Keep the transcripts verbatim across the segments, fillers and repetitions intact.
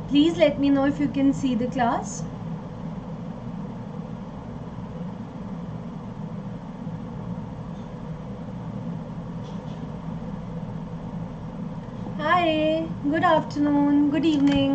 Please let me know if you can see the class. Hi, good afternoon, good evening.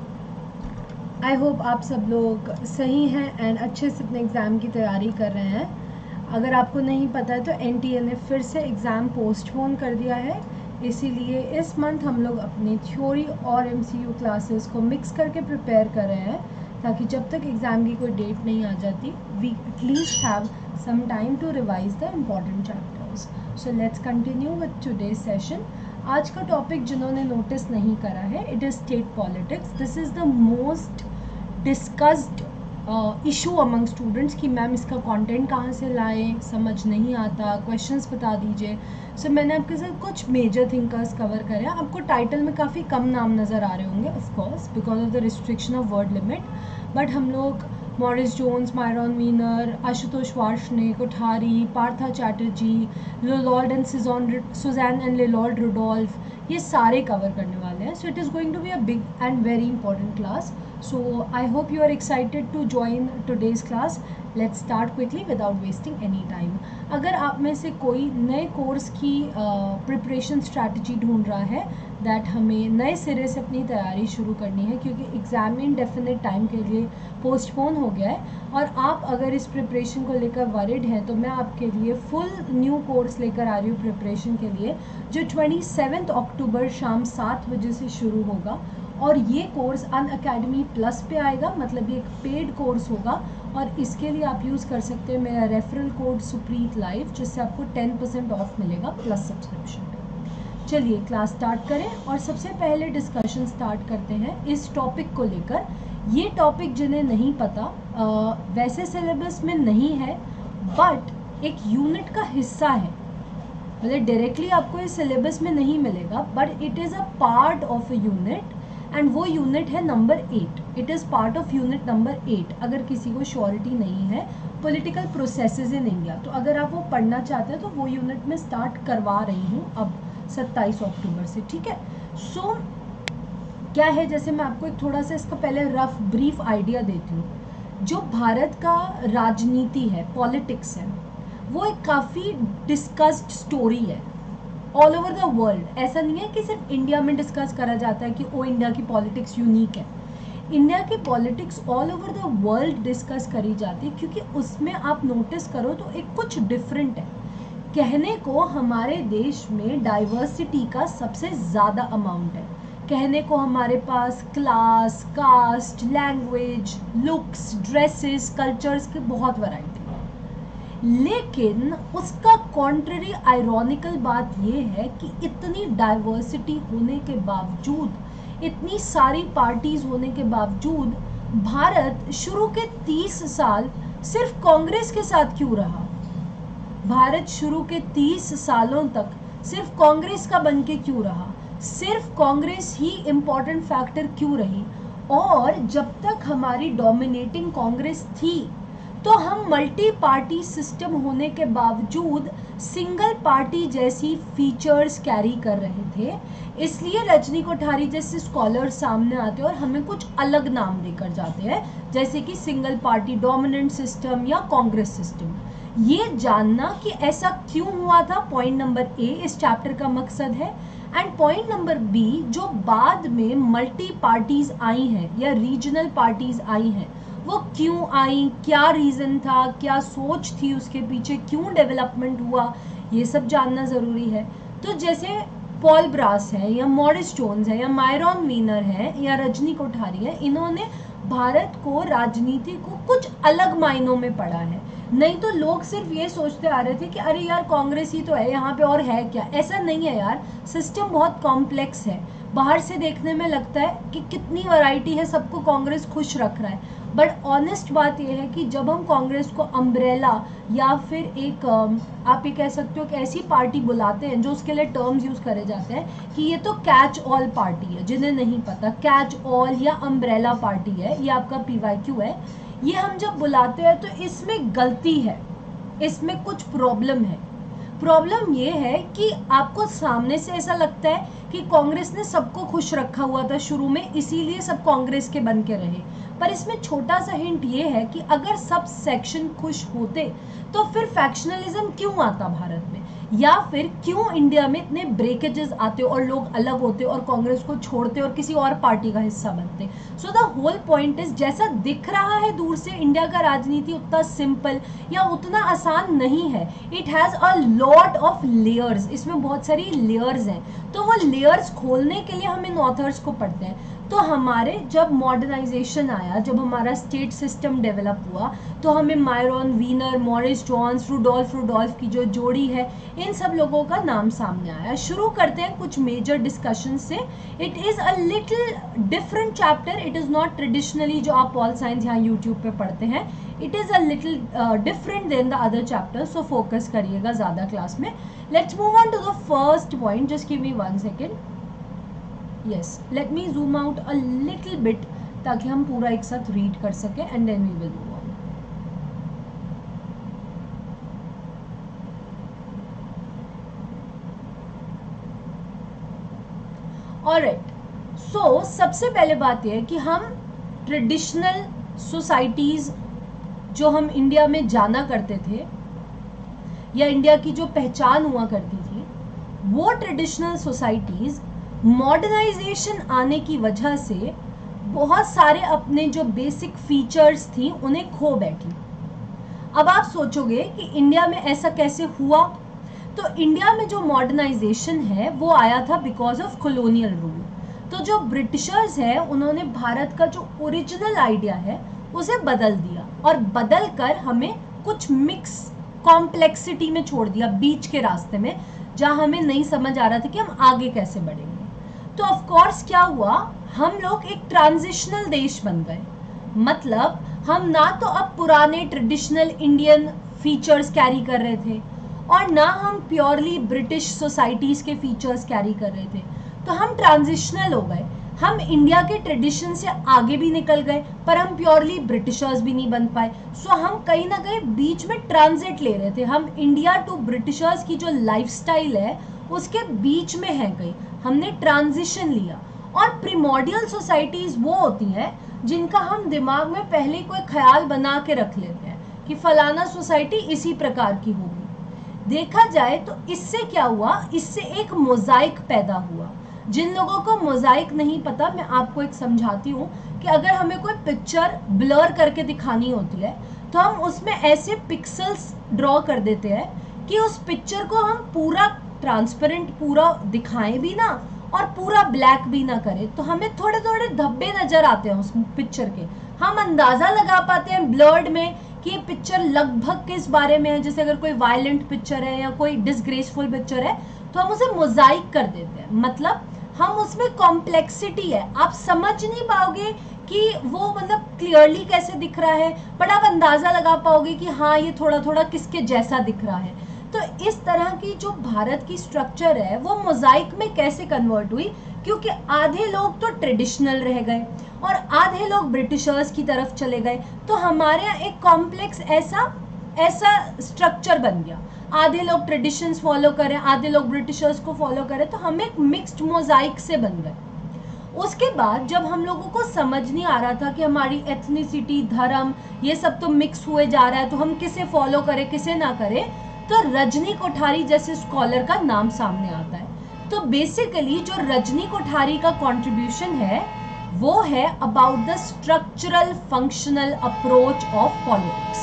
I hope आप सब लोग सही हैं and अच्छे से अपने एग्ज़ाम की तैयारी कर रहे हैं। अगर आपको नहीं पता है तो एन टी ए ने फिर से एग्ज़ाम पोस्टपोन कर दिया है, इसीलिए इस मंथ हम लोग अपनी थ्योरी और एम सी यू क्लासेस को मिक्स करके प्रिपेयर कर रहे हैं, ताकि जब तक एग्ज़ाम की कोई डेट नहीं आ जाती we at least have some time to revise the important chapters. So let's continue with today's session. आज का टॉपिक जिन्होंने नोटिस नहीं करा है, it is state politics. This is the most discussed issue among students कि मैम इसका content कहाँ से लाएं, समझ नहीं आता, क्वेश्चंस बता दीजिए। सो so, मैंने आपके साथ कुछ मेजर थिंकर्स कवर करे हैं। आपको टाइटल में काफ़ी कम नाम नज़र आ रहे होंगे of course because of the restriction of word limit, but हम लोग Morris Jones, Myron Weiner, Ashutosh Varshney, Kothari, Partha Chatterjee, Lloyd and Susanne and Lloyd Rudolph, ये सारे कवर करने वाले हैं। So it is going to be a big and very important class. So I hope you are excited to join today's class. Let's start quickly without wasting any time. अगर आप में से कोई नए कोर्स की प्रिपरेशन स्ट्रैटेजी ढूंढ रहा है दैट हमें नए सिरे से अपनी तैयारी शुरू करनी है क्योंकि एग्ज़ाम इंडेफिनिट टाइम के लिए पोस्टपोन हो गया है, और आप अगर इस प्रिपरेशन को लेकर वरिड हैं तो मैं आपके लिए फुल न्यू कोर्स लेकर आ रही हूँ प्रिपरेशन के लिए, जो ट्वेंटी सेवेंथ अक्टूबर शाम सात बजे से शुरू होगा। और ये कोर्स अन अकेडमी प्लस पे आएगा, मतलब ये एक पेड कोर्स होगा, और इसके लिए आप यूज़ कर सकते हैं मेरा रेफरल कोड सुप्रीत लाइव, जिससे आपको टेन परसेंट ऑफ मिलेगा प्लस सब्सक्रिप्शन पे। चलिए क्लास स्टार्ट करें और सबसे पहले डिस्कशन स्टार्ट करते हैं इस टॉपिक को लेकर। ये टॉपिक जिन्हें नहीं पता, आ, वैसे सिलेबस में नहीं है बट एक यूनिट का हिस्सा है, मतलब डायरेक्टली आपको इस सिलेबस में नहीं मिलेगा but it is a part of a unit, and वो यूनिट है number eight. It is part of unit number eight. अगर किसी को श्योरिटी नहीं है पॉलिटिकल प्रोसेसेस इन इंडिया, तो अगर आप वो पढ़ना चाहते हैं तो वो यूनिट में स्टार्ट करवा रही हूँ अब सत्ताईस अक्टूबर से, ठीक है। सो so, क्या है, जैसे मैं आपको एक थोड़ा सा इसका पहले रफ ब्रीफ आइडिया देती हूँ। जो भारत का राजनीति है, पॉलिटिक्स है, वो एक काफ़ी डिस्कस्ड स्टोरी है ऑल ओवर द वर्ल्ड। ऐसा नहीं है कि सिर्फ इंडिया में डिस्कस करा जाता है कि ओ इंडिया की पॉलिटिक्स यूनिक है। इंडिया की politics all over the world discuss करी जाती है, क्योंकि उसमें आप नोटिस करो तो एक कुछ डिफरेंट है। कहने को हमारे देश में डाइवर्सिटी का सबसे ज़्यादा अमाउंट है, कहने को हमारे पास class, caste, language, looks, dresses, cultures की बहुत वैरायटी, लेकिन उसका कॉन्ट्ररी आयरॉनिकल बात यह है कि इतनी डाइवर्सिटी होने के बावजूद, इतनी सारी पार्टीज होने के बावजूद, भारत शुरू के तीस साल सिर्फ कांग्रेस के साथ क्यों रहा? भारत शुरू के तीस सालों तक सिर्फ कांग्रेस का बन के क्यों रहा? सिर्फ कांग्रेस ही इम्पॉर्टेंट फैक्टर क्यों रही? और जब तक हमारी डोमिनेटिंग कांग्रेस थी तो हम मल्टी पार्टी सिस्टम होने के बावजूद सिंगल पार्टी जैसी फीचर्स कैरी कर रहे थे। इसलिए रजनी कोठारी जैसे स्कॉलर सामने आते हैं और हमें कुछ अलग नाम देकर जाते हैं, जैसे कि सिंगल पार्टी डोमिनेंट सिस्टम या कांग्रेस सिस्टम। ये जानना कि ऐसा क्यों हुआ था, पॉइंट नंबर ए इस चैप्टर का मकसद है। एंड पॉइंट नंबर बी, जो बाद में मल्टी पार्टीज आई हैं या रीजनल पार्टीज आई हैं, वो क्यों आई, क्या रीज़न था, क्या सोच थी उसके पीछे, क्यों डेवलपमेंट हुआ, ये सब जानना ज़रूरी है। तो जैसे पॉल ब्रास है या मॉरिस जोन्स है या मायरॉन वीनर है या रजनी कोठारी है, इन्होंने भारत को, राजनीति को कुछ अलग मायनों में पढ़ा है। नहीं तो लोग सिर्फ ये सोचते आ रहे थे कि अरे यार कांग्रेस ही तो है, यहाँ पे और है क्या। ऐसा नहीं है यार, सिस्टम बहुत कॉम्प्लेक्स है। बाहर से देखने में लगता है कि कितनी वैरायटी है, सबको कांग्रेस खुश रख रहा है, बट ऑनेस्ट बात यह है कि जब हम कांग्रेस को अम्ब्रेला या फिर एक आप ये कह सकते हो कि ऐसी पार्टी बुलाते हैं जो उसके लिए टर्म्स यूज़ करे जाते हैं कि ये तो कैच ऑल पार्टी है, जिन्हें नहीं पता कैच ऑल या अम्ब्रेला पार्टी है, ये आपका पी वाई क्यू है, ये हम जब बुलाते हैं तो इसमें गलती है, इसमें कुछ प्रॉब्लम है। प्रॉब्लम ये है कि आपको सामने से ऐसा लगता है कि कांग्रेस ने सबको खुश रखा हुआ था शुरू में, इसीलिए सब कांग्रेस के बन के रहे। पर इसमें छोटा सा हिंट ये है कि अगर सब सेक्शन खुश होते तो फिर फैक्शनलिज्म क्यों आता भारत में, या फिर क्यों इंडिया में इतने ब्रेकेजेस आते और लोग अलग होते और कांग्रेस को छोड़ते और किसी और पार्टी का हिस्सा बनते। So the whole point is, जैसा दिख रहा है दूर से इंडिया का राजनीति उतना सिंपल या उतना आसान नहीं है। It has a lot of layers, इसमें बहुत सारी लेयर्स हैं। तो वो लेयर्स खोलने के लिए हम इन ऑथर्स को पढ़ते हैं। तो हमारे जब मॉडर्नाइजेशन आया, जब हमारा स्टेट सिस्टम डेवलप हुआ, तो हमें Myron Weiner, Morris Jones, Rudolph Rudolph की जो जोड़ी है, इन सब लोगों का नाम सामने आया। शुरू करते हैं कुछ मेजर डिस्कशन से। It is a little different chapter, it is not traditionally जो आप पॉल साइंस यहाँ यूट्यूब पे पढ़ते हैं। It is a little different than the other chapter, so focus करिएगा ज़्यादा क्लास में। Let's move on to the first point, just give me one second. yes, let me zoom out a little bit ताकि हम पूरा एक साथ read कर सकें and then we will move on. Alright, so सबसे पहले बात यह है कि हम ट्रेडिशनल सोसाइटीज़ जो हम इंडिया में जाना करते थे या इंडिया की जो पहचान हुआ करती थी, वो ट्रेडिशनल सोसाइटीज़ मॉडर्नाइजेशन आने की वजह से बहुत सारे अपने जो बेसिक फीचर्स थी उन्हें खो बैठी। अब आप सोचोगे कि इंडिया में ऐसा कैसे हुआ, तो इंडिया में जो मॉडर्नाइजेशन है वो आया था बिकॉज ऑफ कॉलोनियल रूल। तो जो ब्रिटिशर्स हैं उन्होंने भारत का जो ओरिजिनल आइडिया है उसे बदल दिया और बदल कर हमें कुछ मिक्स कॉम्प्लेक्सिटी में छोड़ दिया बीच के रास्ते में, जहाँ हमें नहीं समझ आ रहा था कि हम आगे कैसे बढ़ेंगे। तो ऑफ कोर्स क्या हुआ, हम लोग एक ट्रांजिशनल देश बन गए। मतलब हम ना तो अब पुराने ट्रेडिशनल इंडियन फीचर्स कैरी कर रहे थे और ना हम प्योरली ब्रिटिश सोसाइटीज़ के फीचर्स कैरी कर रहे थे, तो हम ट्रांजिशनल हो गए। हम इंडिया के ट्रेडिशन से आगे भी निकल गए पर हम प्योरली ब्रिटिशर्स भी नहीं बन पाए। सो हम कहीं ना कहीं बीच में ट्रांजिट ले रहे थे, हम इंडिया टू ब्रिटिशर्स की जो लाइफस्टाइल है उसके बीच में है, कहीं हमने ट्रांजिशन लिया। और प्रीमोडियल सोसाइटीज़ वो होती हैं जिनका हम दिमाग में पहले कोई ख्याल बना के रख लेते हैं कि फलाना सोसाइटी इसी प्रकार की होगी। देखा जाए तो इससे क्या हुआ, इससे एक मोज़ाइक पैदा हुआ। जिन लोगों को मोज़ाइक नहीं पता, मैं आपको एक समझाती हूँ कि अगर हमें कोई पिक्चर ब्लर करके दिखानी होती है तो हम उसमें ऐसे पिक्सल्स ड्रॉ कर देते हैं कि उस पिक्चर को हम पूरा ट्रांसपेरेंट पूरा दिखाएं भी ना और पूरा ब्लैक भी ना करें, तो हमें थोड़े थोड़े धब्बे नजर आते हैं उस पिक्चर के। हम अंदाजा लगा पाते हैं ब्लर्ड में कि ये पिक्चर लगभग किस बारे में है। जैसे अगर कोई वायलेंट पिक्चर है या कोई डिसग्रेसफुल पिक्चर है तो हम उसे मोज़ाइक कर देते हैं, मतलब हम उसमें कॉम्प्लेक्सिटी है, आप समझ नहीं पाओगे कि वो मतलब क्लियरली कैसे दिख रहा है, बट आप अंदाजा लगा पाओगे कि हाँ ये थोड़ा थोड़ा किसके जैसा दिख रहा है। तो इस तरह की जो भारत की स्ट्रक्चर है वो मोज़ाइक में कैसे कन्वर्ट हुई, क्योंकि आधे लोग तो ट्रेडिशनल रह गए और आधे लोग ब्रिटिशर्स की तरफ चले गए, तो हमारे यहाँ एक कॉम्प्लेक्स ऐसा ऐसा स्ट्रक्चर बन गया। आधे लोग ट्रेडिशंस फॉलो करें, आधे लोग ब्रिटिशर्स को फॉलो करें, तो हम एक मिक्स्ड मोज़ाइक से बन गए। उसके बाद जब हम लोगों को समझ नहीं आ रहा था कि हमारी एथनिसिटी, धर्म, ये सब तो मिक्स हुए जा रहा है, तो हम किसे फॉलो करें किसे ना करें, तो रजनी कोठारी जैसे स्कॉलर का नाम सामने आता है। तो बेसिकली जो रजनी कोठारी का कंट्रीब्यूशन है वो है about the structural functional approach of politics.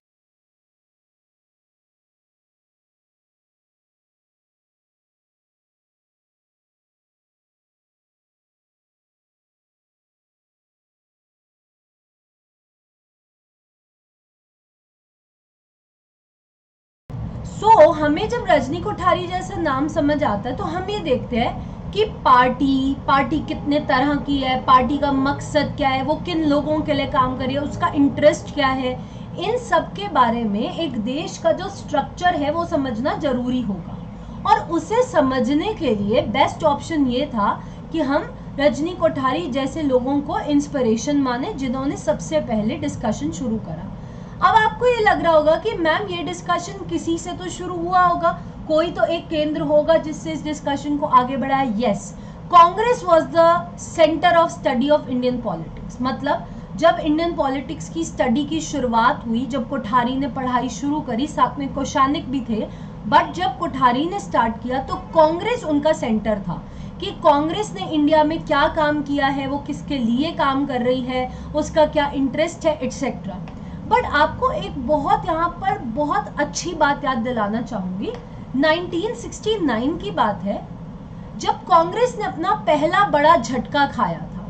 So so, हमें जब रजनी कोठारी जैसा नाम समझ आता है तो हम ये देखते हैं कि पार्टी पार्टी कितने तरह की है, पार्टी का मकसद क्या है, वो किन लोगों के लिए काम कर रही है, उसका इंटरेस्ट क्या है, इन सब के बारे में एक देश का जो स्ट्रक्चर है वो समझना जरूरी होगा। और उसे समझने के लिए बेस्ट ऑप्शन ये था कि हम रजनी कोठारी जैसे लोगों को इंस्पिरेशन माने जिन्होंने सबसे पहले डिस्कशन शुरू करा। अब आपको ये लग रहा होगा कि मैम ये डिस्कशन किसी से तो शुरू हुआ होगा, कोई तो एक केंद्र होगा जिससे इस डिस्कशन को आगे बढ़ाया। Yes, Congress was the centre of study of Indian politics. मतलब जब इंडियन पॉलिटिक्स की स्टडी की शुरुआत हुई, जब कोठारी ने पढ़ाई शुरू करी, साथ में कोशानिक भी थे, बट जब कोठारी ने स्टार्ट किया तो कांग्रेस उनका सेंटर था कि कांग्रेस ने इंडिया में क्या काम किया है, वो किसके लिए काम कर रही है, उसका क्या इंटरेस्ट है, एटसेट्रा। बट आपको एक बहुत यहाँ पर बहुत अच्छी बात याद दिलाना चाहूंगी। नाइनटीन सिक्सटी नाइन की बात है जब कांग्रेस ने अपना पहला बड़ा झटका खाया था।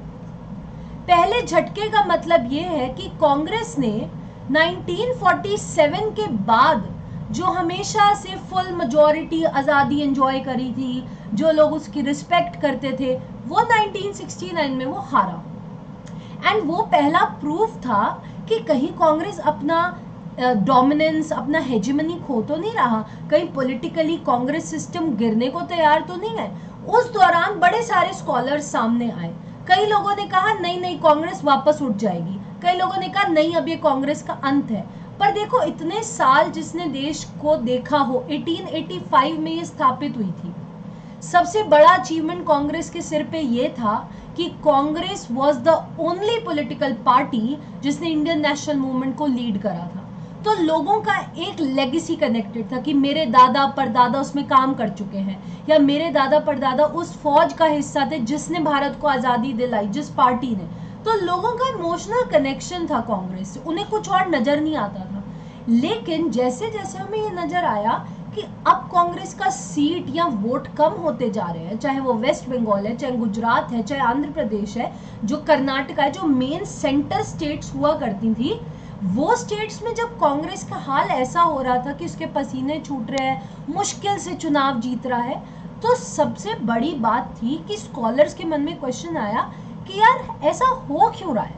पहले झटके का मतलब ये है कि कांग्रेस ने नाइनटीन फोर्टी सेवन के बाद जो हमेशा से फुल मेजॉरिटी आज़ादी एंजॉय करी थी, जो लोग उसकी रिस्पेक्ट करते थे, वो नाइनटीन सिक्सटी नाइन में वो हारा। एंड वो पहला प्रूफ था कि कहीं कांग्रेस अपना डोमिनेंस, uh, अपना हेजिमनी खो तो नहीं रहा, कहीं पॉलिटिकली कांग्रेस सिस्टम गिरने को तैयार तो नहीं है। उस दौरान बड़े सारे स्कॉलर्स सामने आए। कई लोगों ने कहा नहीं नहीं कांग्रेस वापस उठ जाएगी, कई लोगों ने कहा नहीं अब ये कांग्रेस का अंत है। पर देखो इतने साल जिसने देश को देखा हो, अठारह सौ पचासी में ये स्थापित हुई थी। सबसे बड़ा अचीवमेंट कांग्रेस के सिर पे ये था कि Congress was the only political party जिसने इंडियन नेशनल मूवमेंट को लीड करा था। तो लोगों का एक लेगेसी कनेक्टेड था कि मेरे दादा परदादा उसमें काम कर चुके हैं, या मेरे दादा परदादा उस फौज का हिस्सा थे जिसने भारत को आज़ादी दिलाई, जिस पार्टी ने। तो लोगों का इमोशनल कनेक्शन था कांग्रेस से, उन्हें कुछ और नजर नहीं आता था। लेकिन जैसे जैसे हमें ये नजर आया कि अब कांग्रेस का सीट या वोट कम होते जा रहे हैं, चाहे वो वेस्ट बंगाल है, चाहे गुजरात है, चाहे आंध्र प्रदेश है, जो कर्नाटक है, जो मेन सेंटर स्टेट्स हुआ करती थी, वो स्टेट्स में जब कांग्रेस का हाल ऐसा हो रहा था कि उसके पसीने छूट रहे हैं, मुश्किल से चुनाव जीत रहा है, तो सबसे बड़ी बात थी कि स्कॉलर्स के मन में क्वेश्चन आया कि यार ऐसा हो क्यों रहा है,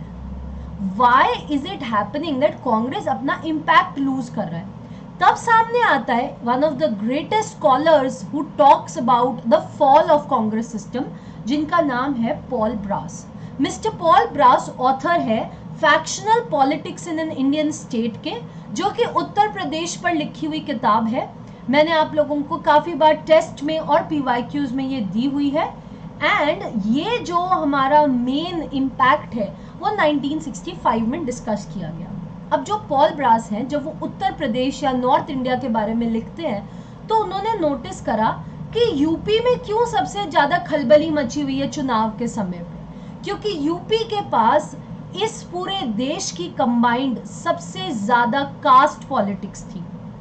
why is it happening that Congress अपना इम्पैक्ट लूज कर रहा है। तब सामने आता है one of the greatest scholars who talks about the fall of Congress system, जिनका नाम है Paul Brass. Mister Paul Brass author है factional politics in an Indian state के, जो कि उत्तर प्रदेश पर लिखी हुई किताब है। मैंने आप लोगों को काफ़ी बार टेस्ट में और पीवाईक्यूज में ये दी हुई है। एंड ये जो हमारा मेन इम्पैक्ट है वो नाइनटीन सिक्सटी फाइव में डिस्कस किया गया। अब जो पॉल ब्रास हैं, जब वो उत्तर प्रदेश या नॉर्थ इंडिया के बारे में लिखते हैं, तो उन्होंने नोटिस करा कि यूपी में क्यों सबसे ज़्यादा खलबली मची हुई है चुनाव के समय पे। क्योंकि यूपी के पास इस पूरे देश की कंबाइंड सबसे ज़्यादा कास्ट पॉलिटिक्स थी।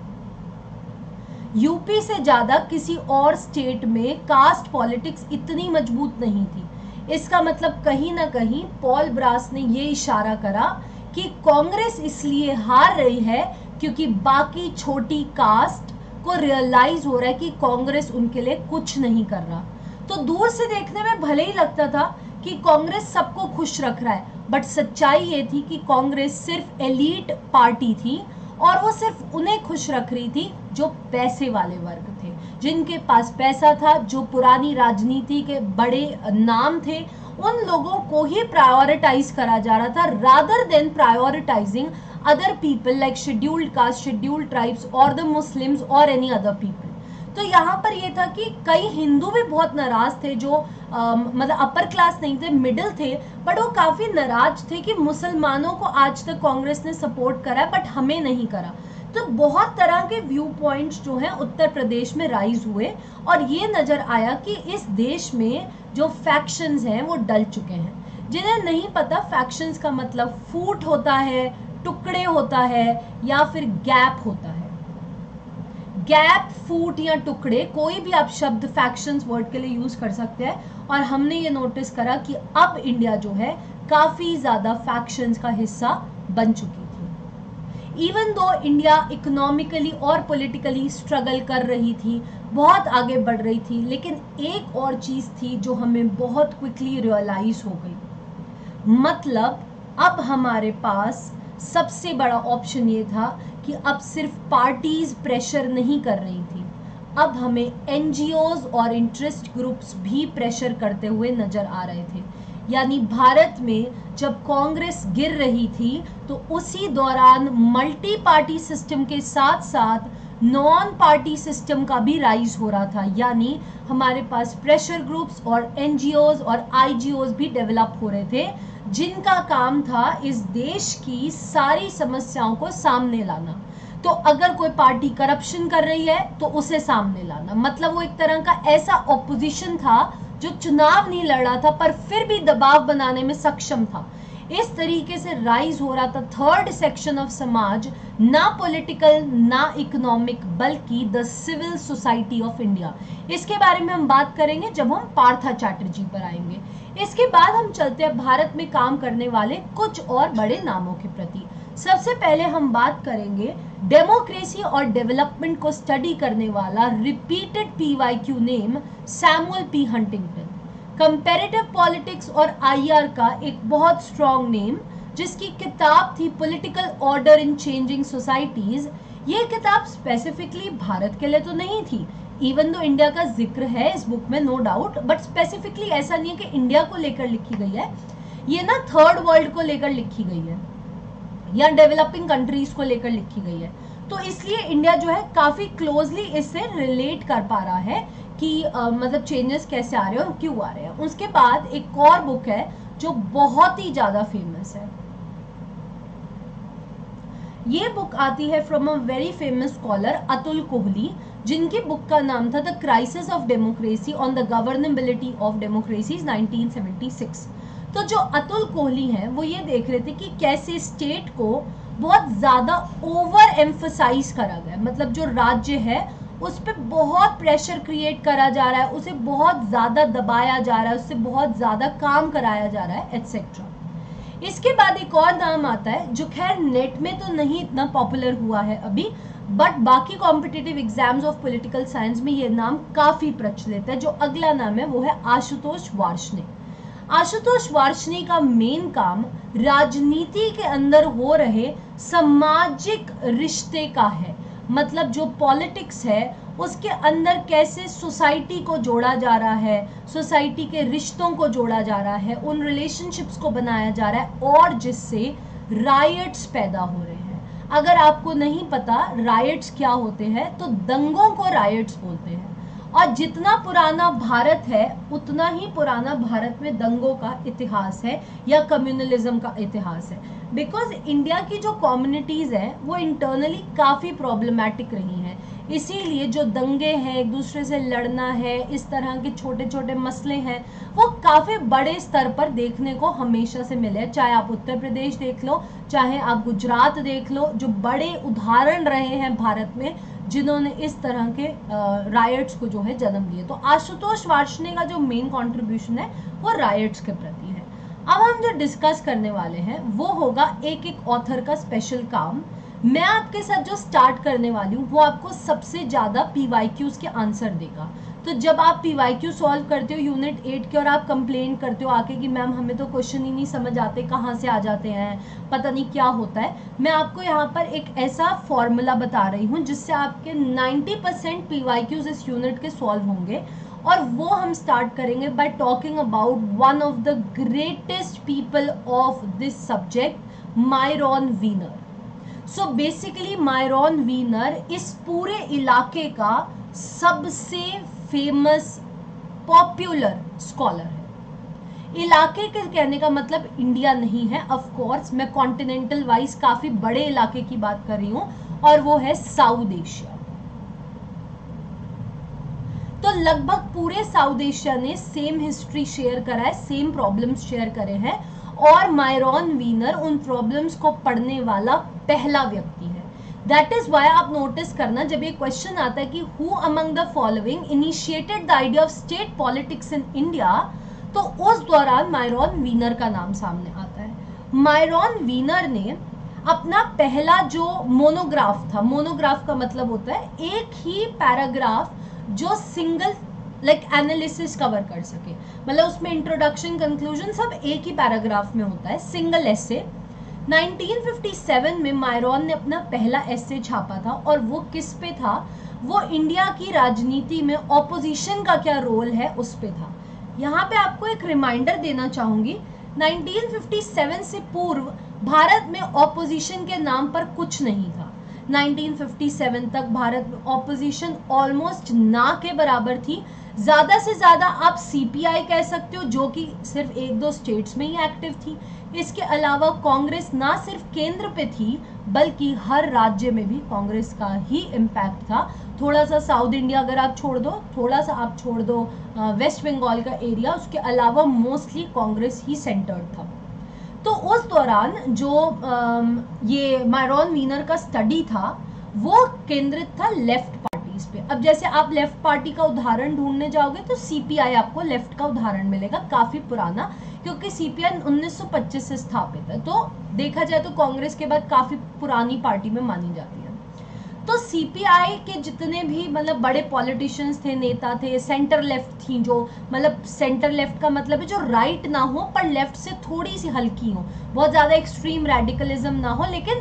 यूपी से ज़्यादा किसी और स्टेट में कास्ट पॉलिटिक्स इतनी मजबूत नहीं थी। इसका मतलब कहीं ना कहीं पॉल ब्रास ने ये इशारा करा कि कांग्रेस इसलिए हार रही है क्योंकि बाकी छोटी कास्ट को रियलाइज हो रहा है कि कांग्रेस उनके लिए कुछ नहीं कर रहा। तो दूर से देखने में भले ही लगता था कि कांग्रेस सबको खुश रख रहा है, बट सच्चाई ये थी कि कांग्रेस सिर्फ एलीट पार्टी थी और वो सिर्फ उन्हें खुश रख रही थी जो पैसे वाले वर्ग थे, जिनके पास पैसा था, जो पुरानी राजनीति के बड़े नाम थे, उन लोगों को ही प्रायोरिटाइज करा जा रहा था rather than prioritizing other people like scheduled caste, scheduled tribes और द मुस्लिम्स और एनी अदर पीपल। तो यहाँ पर यह था कि कई हिंदू भी बहुत नाराज थे, जो आ, मतलब अपर क्लास नहीं थे, मिडिल थे, बट वो काफ़ी नाराज थे कि मुसलमानों को आज तक कांग्रेस ने सपोर्ट करा है बट हमें नहीं करा। तो बहुत तरह के व्यू पॉइंट्स जो हैं उत्तर प्रदेश में राइज हुए और ये नज़र आया कि इस देश में जो फैक्शंस हैं वो डल चुके हैं। जिन्हें नहीं पता, फैक्शंस का मतलब फूट होता है, टुकड़े होता है या फिर गैप होता है। गैप, फूट या टुकड़े, कोई भी आप शब्द फैक्शंस वर्ड के लिए यूज कर सकते हैं। और हमने ये नोटिस करा कि अब इंडिया जो है काफी ज्यादा फैक्शंस का हिस्सा बन चुकी थी। इवन दो इंडिया इकोनॉमिकली और पॉलिटिकली स्ट्रगल कर रही थी, बहुत आगे बढ़ रही थी, लेकिन एक और चीज थी जो हमें बहुत क्विकली रियलाइज हो गई। मतलब अब हमारे पास सबसे बड़ा ऑप्शन ये था कि अब सिर्फ पार्टीज प्रेशर नहीं कर रही थी, अब हमें एनजीओज और इंटरेस्ट ग्रुप्स भी प्रेशर करते हुए नजर आ रहे थे। यानी भारत में जब कांग्रेस गिर रही थी तो उसी दौरान मल्टी पार्टी सिस्टम के साथ साथ नॉन पार्टी सिस्टम का भी राइज हो रहा था, यानी हमारे पास प्रेशर ग्रुप्स और एनजीओज और आईजीओज भी डेवलप हो रहे थे, जिनका काम था इस देश की सारी समस्याओं को सामने लाना। तो अगर कोई पार्टी करप्शन कर रही है तो उसे सामने लाना, मतलब वो एक तरह का ऐसा ऑपोजिशन था जो चुनाव नहीं लड़ रहा था पर फिर भी दबाव बनाने में सक्षम था। इस तरीके से राइज हो रहा था थर्ड सेक्शन ऑफ समाज, ना पॉलिटिकल ना इकोनॉमिक, बल्कि the civil society of India. इसके बारे में हम बात करेंगे जब हम पार्था चैटर्जी पर आएंगे। इसके बाद हम चलते हैं भारत में काम करने वाले कुछ और बड़े नामों के प्रति। सबसे पहले हम बात करेंगे डेमोक्रेसी और डेवलपमेंट को स्टडी करने वाला repeated PYQ name Samuel P Huntington. Comparative politics और आईआर का एक बहुत स्ट्रॉन्ग नेम, जिसकी किताब थी political order in changing societies. ये किताब स्पेसिफिकली भारत के लिए तो नहीं थी, इवन दो इंडिया का जिक्र है इस बुक में नो डाउट, बट स्पेसिफिकली ऐसा नहीं है कि इंडिया को लेकर लिखी गई है। ये ना थर्ड वर्ल्ड को लेकर लिखी गई है या डेवलपिंग कंट्रीज को लेकर लिखी गई है, तो इसलिए इंडिया जो है काफी क्लोजली इससे रिलेट कर पा रहा है कि uh, मतलब चेंजेस कैसे आ रहे हैं और क्यों आ रहे हैं। उसके बाद एक और बुक है जो बहुत ही ज्यादा फेमस है। ये बुक आती है from a very famous scholar Atul Kohli, जिनकी बुक का नाम था the crisis of democracy on the governability of democracy nineteen seventy six. तो जो अतुल कोहली हैं वो ये देख रहे थे कि कैसे स्टेट को बहुत ज्यादा ओवर एम्फसाइज करा गया, मतलब जो राज्य है उस पर बहुत प्रेशर क्रिएट करा जा रहा है, उसे बहुत ज्यादा दबाया जा रहा है, उससे बहुत ज्यादा काम कराया जा रहा है एटसेट्रा। इसके बाद एक और नाम आता है जो खैर नेट में तो नहीं इतना पॉपुलर हुआ है अभी, बट बाकी competitive exams of political science में ये नाम काफी प्रचलित है। जो अगला नाम है वो है आशुतोष वार्ष्णेय। आशुतोष वार्ष्णेय का मेन काम राजनीति के अंदर हो रहे सामाजिक रिश्ते का है, मतलब जो पॉलिटिक्स है उसके अंदर कैसे सोसाइटी को जोड़ा जा रहा है, सोसाइटी के रिश्तों को जोड़ा जा रहा है, उन रिलेशनशिप्स को बनाया जा रहा है, और जिससे रायट्स पैदा हो रहे हैं। अगर आपको नहीं पता रायट्स क्या होते हैं तो दंगों को रायट्स बोलते हैं, और जितना पुराना भारत है उतना ही पुराना भारत में दंगों का इतिहास है या कम्युनलिज्म का इतिहास है। बिकॉज इंडिया की जो कम्युनिटीज हैं वो इंटरनली काफ़ी प्रॉब्लमैटिक रही हैं, इसीलिए जो दंगे हैं, एक दूसरे से लड़ना है, इस तरह के छोटे छोटे मसले हैं, वो काफ़ी बड़े स्तर पर देखने को हमेशा से मिले। चाहे आप उत्तर प्रदेश देख लो, चाहे आप गुजरात देख लो, जो बड़े उदाहरण रहे हैं भारत में जिन्होंने इस तरह के रायट्स को जो है जन्म दिए। तो आशुतोष वार्ष्णेय का जो मेन कंट्रीब्यूशन है वो रायट्स के प्रति है। अब हम जो डिस्कस करने वाले हैं वो होगा एक एक ऑथर का स्पेशल काम। मैं आपके साथ जो स्टार्ट करने वाली हूँ वो आपको सबसे ज्यादा पीवाईक्यूज के आंसर देगा। तो जब आप पीवाईक्यू सॉल्व करते हो यूनिट एट के और आप कंप्लेन करते हो आके कि मैम हमें तो क्वेश्चन ही नहीं समझ आते, कहाँ से आ जाते हैं, पता नहीं क्या होता है, मैं आपको यहाँ पर एक ऐसा फॉर्मूला बता रही हूँ जिससे आपके नाइन्टी परसेंट पीवाईक्यूज इस यूनिट के सॉल्व होंगे। और वो हम स्टार्ट करेंगे by talking about one of the greatest people of this subject, Myron Weiner. So basically Myron Weiner इस पूरे इलाके का सबसे फेमस पॉपुलर स्कॉलर है। इलाके के कहने का मतलब इंडिया नहीं है, ऑफ कोर्स मैं कॉन्टिनेंटल वाइज काफी बड़े इलाके की बात कर रही हूं, और वो है साउथ एशिया। तो लगभग पूरे साउथ एशिया ने सेम हिस्ट्री शेयर करा है, सेम प्रॉब्लम्स शेयर करे हैं, और मायरॉन वीनर उन प्रॉब्लम्स को पढ़ने वाला पहला व्यक्ति है। दैट इज वाई आप नोटिस करना जब ये क्वेश्चन आता है कि who among the following initiated the idea of state politics in India, तो उस दौरान मायरॉन वीनर का नाम सामने आता है। मायरॉन वीनर ने अपना पहला जो मोनोग्राफ था, मोनोग्राफ का मतलब होता है एक ही पैराग्राफ जो सिंगल लाइक एनालिसिस कवर कर सके, मतलब उसमें इंट्रोडक्शन कंक्लूजन सब एक ही पैराग्राफ में होता है, single essay. Nineteen fifty seven में मायरॉन ने अपना पहला एसे छापा था, और वो किस पे था, वो इंडिया की राजनीति में ऑपोजिशन का क्या रोल है उस पे था। यहाँ पे आपको एक रिमाइंडर देना चाहूंगी, नाइनटीन फिफ्टी सेवन से पूर्व भारत में ऑपोजिशन के नाम पर कुछ नहीं था, नाइनटीन फिफ्टी सेवन तक भारत में ऑपोजिशन ऑलमोस्ट ना के बराबर थी। ज़्यादा से ज़्यादा आप सीपीआई कह सकते हो, जो कि सिर्फ एक दो स्टेट्स में ही एक्टिव थी। इसके अलावा कांग्रेस ना सिर्फ केंद्र पे थी बल्कि हर राज्य में भी कांग्रेस का ही इम्पैक्ट था। थोड़ा सा साउथ इंडिया अगर आप छोड़ दो, थोड़ा सा आप छोड़ दो वेस्ट बंगाल का एरिया, उसके अलावा मोस्टली कांग्रेस ही सेंटर्ड था। तो उस दौरान जो ये मायरॉन वीनर का स्टडी था वो केंद्रित था लेफ्ट पार्टीज पे। अब जैसे आप लेफ्ट पार्टी का उदाहरण ढूंढने जाओगे तो सीपीआई आपको लेफ्ट का उदाहरण मिलेगा, काफी पुराना, क्योंकि सीपीआई उन्नीस सौ पच्चीस से स्थापित है। तो देखा जाए तो कांग्रेस के बाद काफी पुरानी पार्टी में मानी जाती है। तो सीपीआई के जितने भी मतलब बड़े पॉलिटिशियंस थे, नेता थे, सेंटर लेफ्ट थी, जो मतलब सेंटर लेफ्ट का मतलब है जो राइट ना हो पर लेफ्ट से थोड़ी सी हल्की हो, बहुत ज्यादा एक्सट्रीम रेडिकलिज्म ना हो लेकिन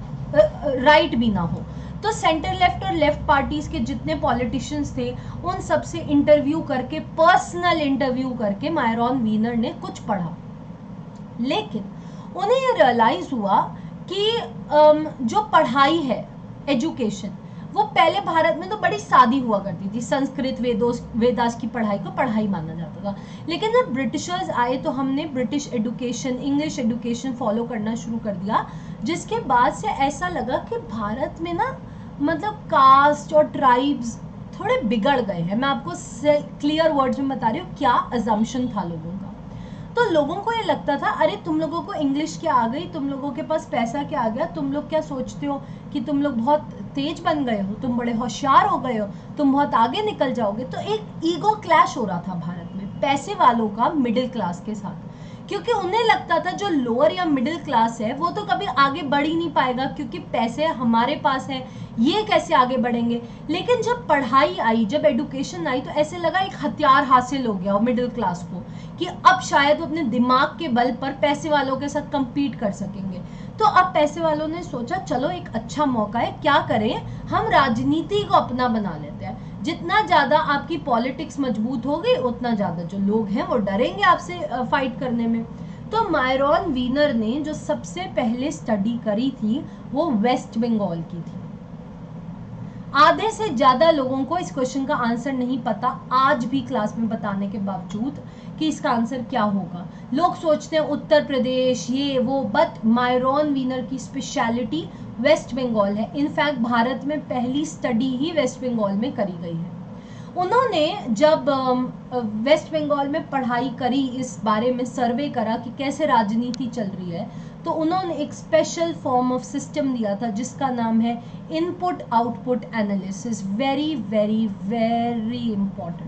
राइट भी ना हो। तो सेंटर लेफ्ट और लेफ्ट पार्टीज के जितने पॉलिटिशियंस थे उन सबसे इंटरव्यू करके, पर्सनल इंटरव्यू करके मायरॉन वीनर ने कुछ पढ़ा। लेकिन उन्हें ये रियलाइज हुआ कि जो पढ़ाई है, एजुकेशन, वो पहले भारत में तो बड़ी सादी हुआ करती थी। संस्कृत, वेदोस वेदास की पढ़ाई को पढ़ाई माना जाता था। लेकिन जब ब्रिटिशर्स आए तो हमने British education, English education follow करना शुरू कर दिया, जिसके बाद से ऐसा लगा कि भारत में ना मतलब कास्ट और ट्राइब्स थोड़े बिगड़ गए हैं। मैं आपको क्लियर वर्ड्स में बता रही हूँ क्या अजम्पशन था लोगों का। तो लोगों को ये लगता था अरे तुम लोगों को इंग्लिश क्या आ गई, तुम लोगों के पास पैसा क्या आ गया, तुम लोग क्या सोचते हो कि तुम लोग बहुत तेज बन गए हो, तुम बड़े होशियार हो गए हो, तुम बहुत आगे निकल जाओगे। तो एक ईगो क्लैश हो रहा था भारत में पैसे वालों का मिडिल क्लास के साथ, क्योंकि उन्हें लगता था जो लोअर या मिडिल क्लास है वो तो कभी आगे बढ़ ही नहीं पाएगा क्योंकि पैसे हमारे पास है, ये कैसे आगे बढ़ेंगे। लेकिन जब पढ़ाई आई, जब एजुकेशन आई, तो ऐसे लगा एक हथियार हासिल हो गया मिडिल क्लास को कि अब शायद वो अपने दिमाग के बल पर पैसे वालों के साथ compete कर सकेंगे। तो अब पैसे वालों ने सोचा चलो एक अच्छा मौका है, क्या करें, हम राजनीति को अपना बना लेते हैं। जितना ज्यादा आपकी पॉलिटिक्स मजबूत होगी उतना ज्यादा जो लोग हैं वो डरेंगे आपसे फाइट करने में। तो मायरॉन वीनर ने जो सबसे पहले स्टडी करी थी वो वेस्ट बंगाल की थी। आधे से ज्यादा लोगों को इस क्वेश्चन का आंसर नहीं पता आज भी क्लास में बताने के बावजूद कि इसका आंसर क्या होगा। लोग सोचते हैं उत्तर प्रदेश ये वो, बट मायरॉन वीनर की स्पेशलिटी वेस्ट बंगाल है। इनफैक्ट भारत में पहली स्टडी ही वेस्ट बंगाल में करी गई है। उन्होंने जब वेस्ट बंगाल में पढ़ाई करी, इस बारे में सर्वे करा कि कैसे राजनीति चल रही है, तो उन्होंने एक स्पेशल फॉर्म ऑफ सिस्टम दिया था जिसका नाम है input output analysis. Very very very important.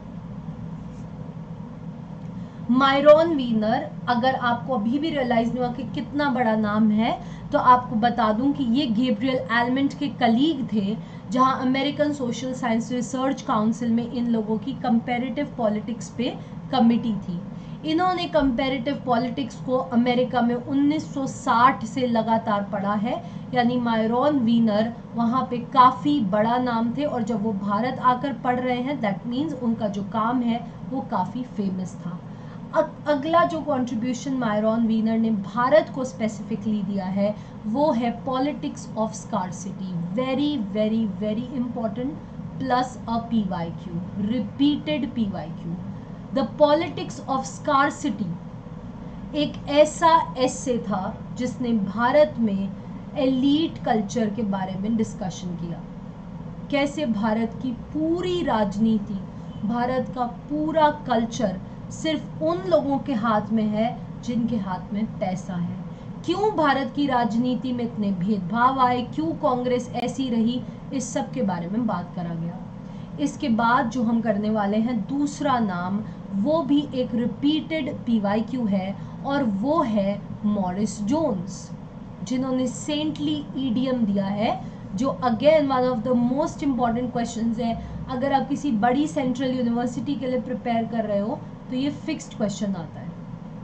Myron Weiner, अगर आपको अभी भी रियलाइज नहीं हुआ कि कितना बड़ा नाम है, तो आपको बता दूं कि ये गैब्रियल एलमेंट के कलीग थे, जहां American social science research council में इन लोगों की कंपैरेटिव पॉलिटिक्स पे कमिटी थी। इन्होंने कंपैरेटिव पॉलिटिक्स को अमेरिका में उन्नीस सौ साठ से लगातार पढ़ा है, यानी मायरॉन वीनर वहाँ पे काफ़ी बड़ा नाम थे, और जब वो भारत आकर पढ़ रहे हैं दैट मीन्स उनका जो काम है वो काफ़ी फेमस था। अगला जो कंट्रीब्यूशन मायरॉन वीनर ने भारत को स्पेसिफिकली दिया है वो है politics of scarcity. Very very very important, plus a P Y Q, repeated P Y Q. The politics of scarcity एक ऐसा एसे था जिसने भारत में एलीट कल्चर के बारे में डिस्कशन किया। कैसे भारत की पूरी राजनीति, भारत का पूरा कल्चर सिर्फ उन लोगों के हाथ में है जिनके हाथ में पैसा है। क्यों भारत की राजनीति में इतने भेदभाव आए, क्यों कांग्रेस ऐसी रही, इस सब के बारे में बात करा गया। इसके बाद जो हम करने वाले हैं दूसरा नाम, वो भी एक रिपीटेड पीवाईक्यू है, और वो है मॉरिस जोन्स, जिन्होंने सेंटली ईडियम दिया है, जो again one of the most important questions है। अगर आप किसी बड़ी सेंट्रल यूनिवर्सिटी के लिए प्रिपेयर कर रहे हो तो ये फिक्स्ड क्वेश्चन आता है।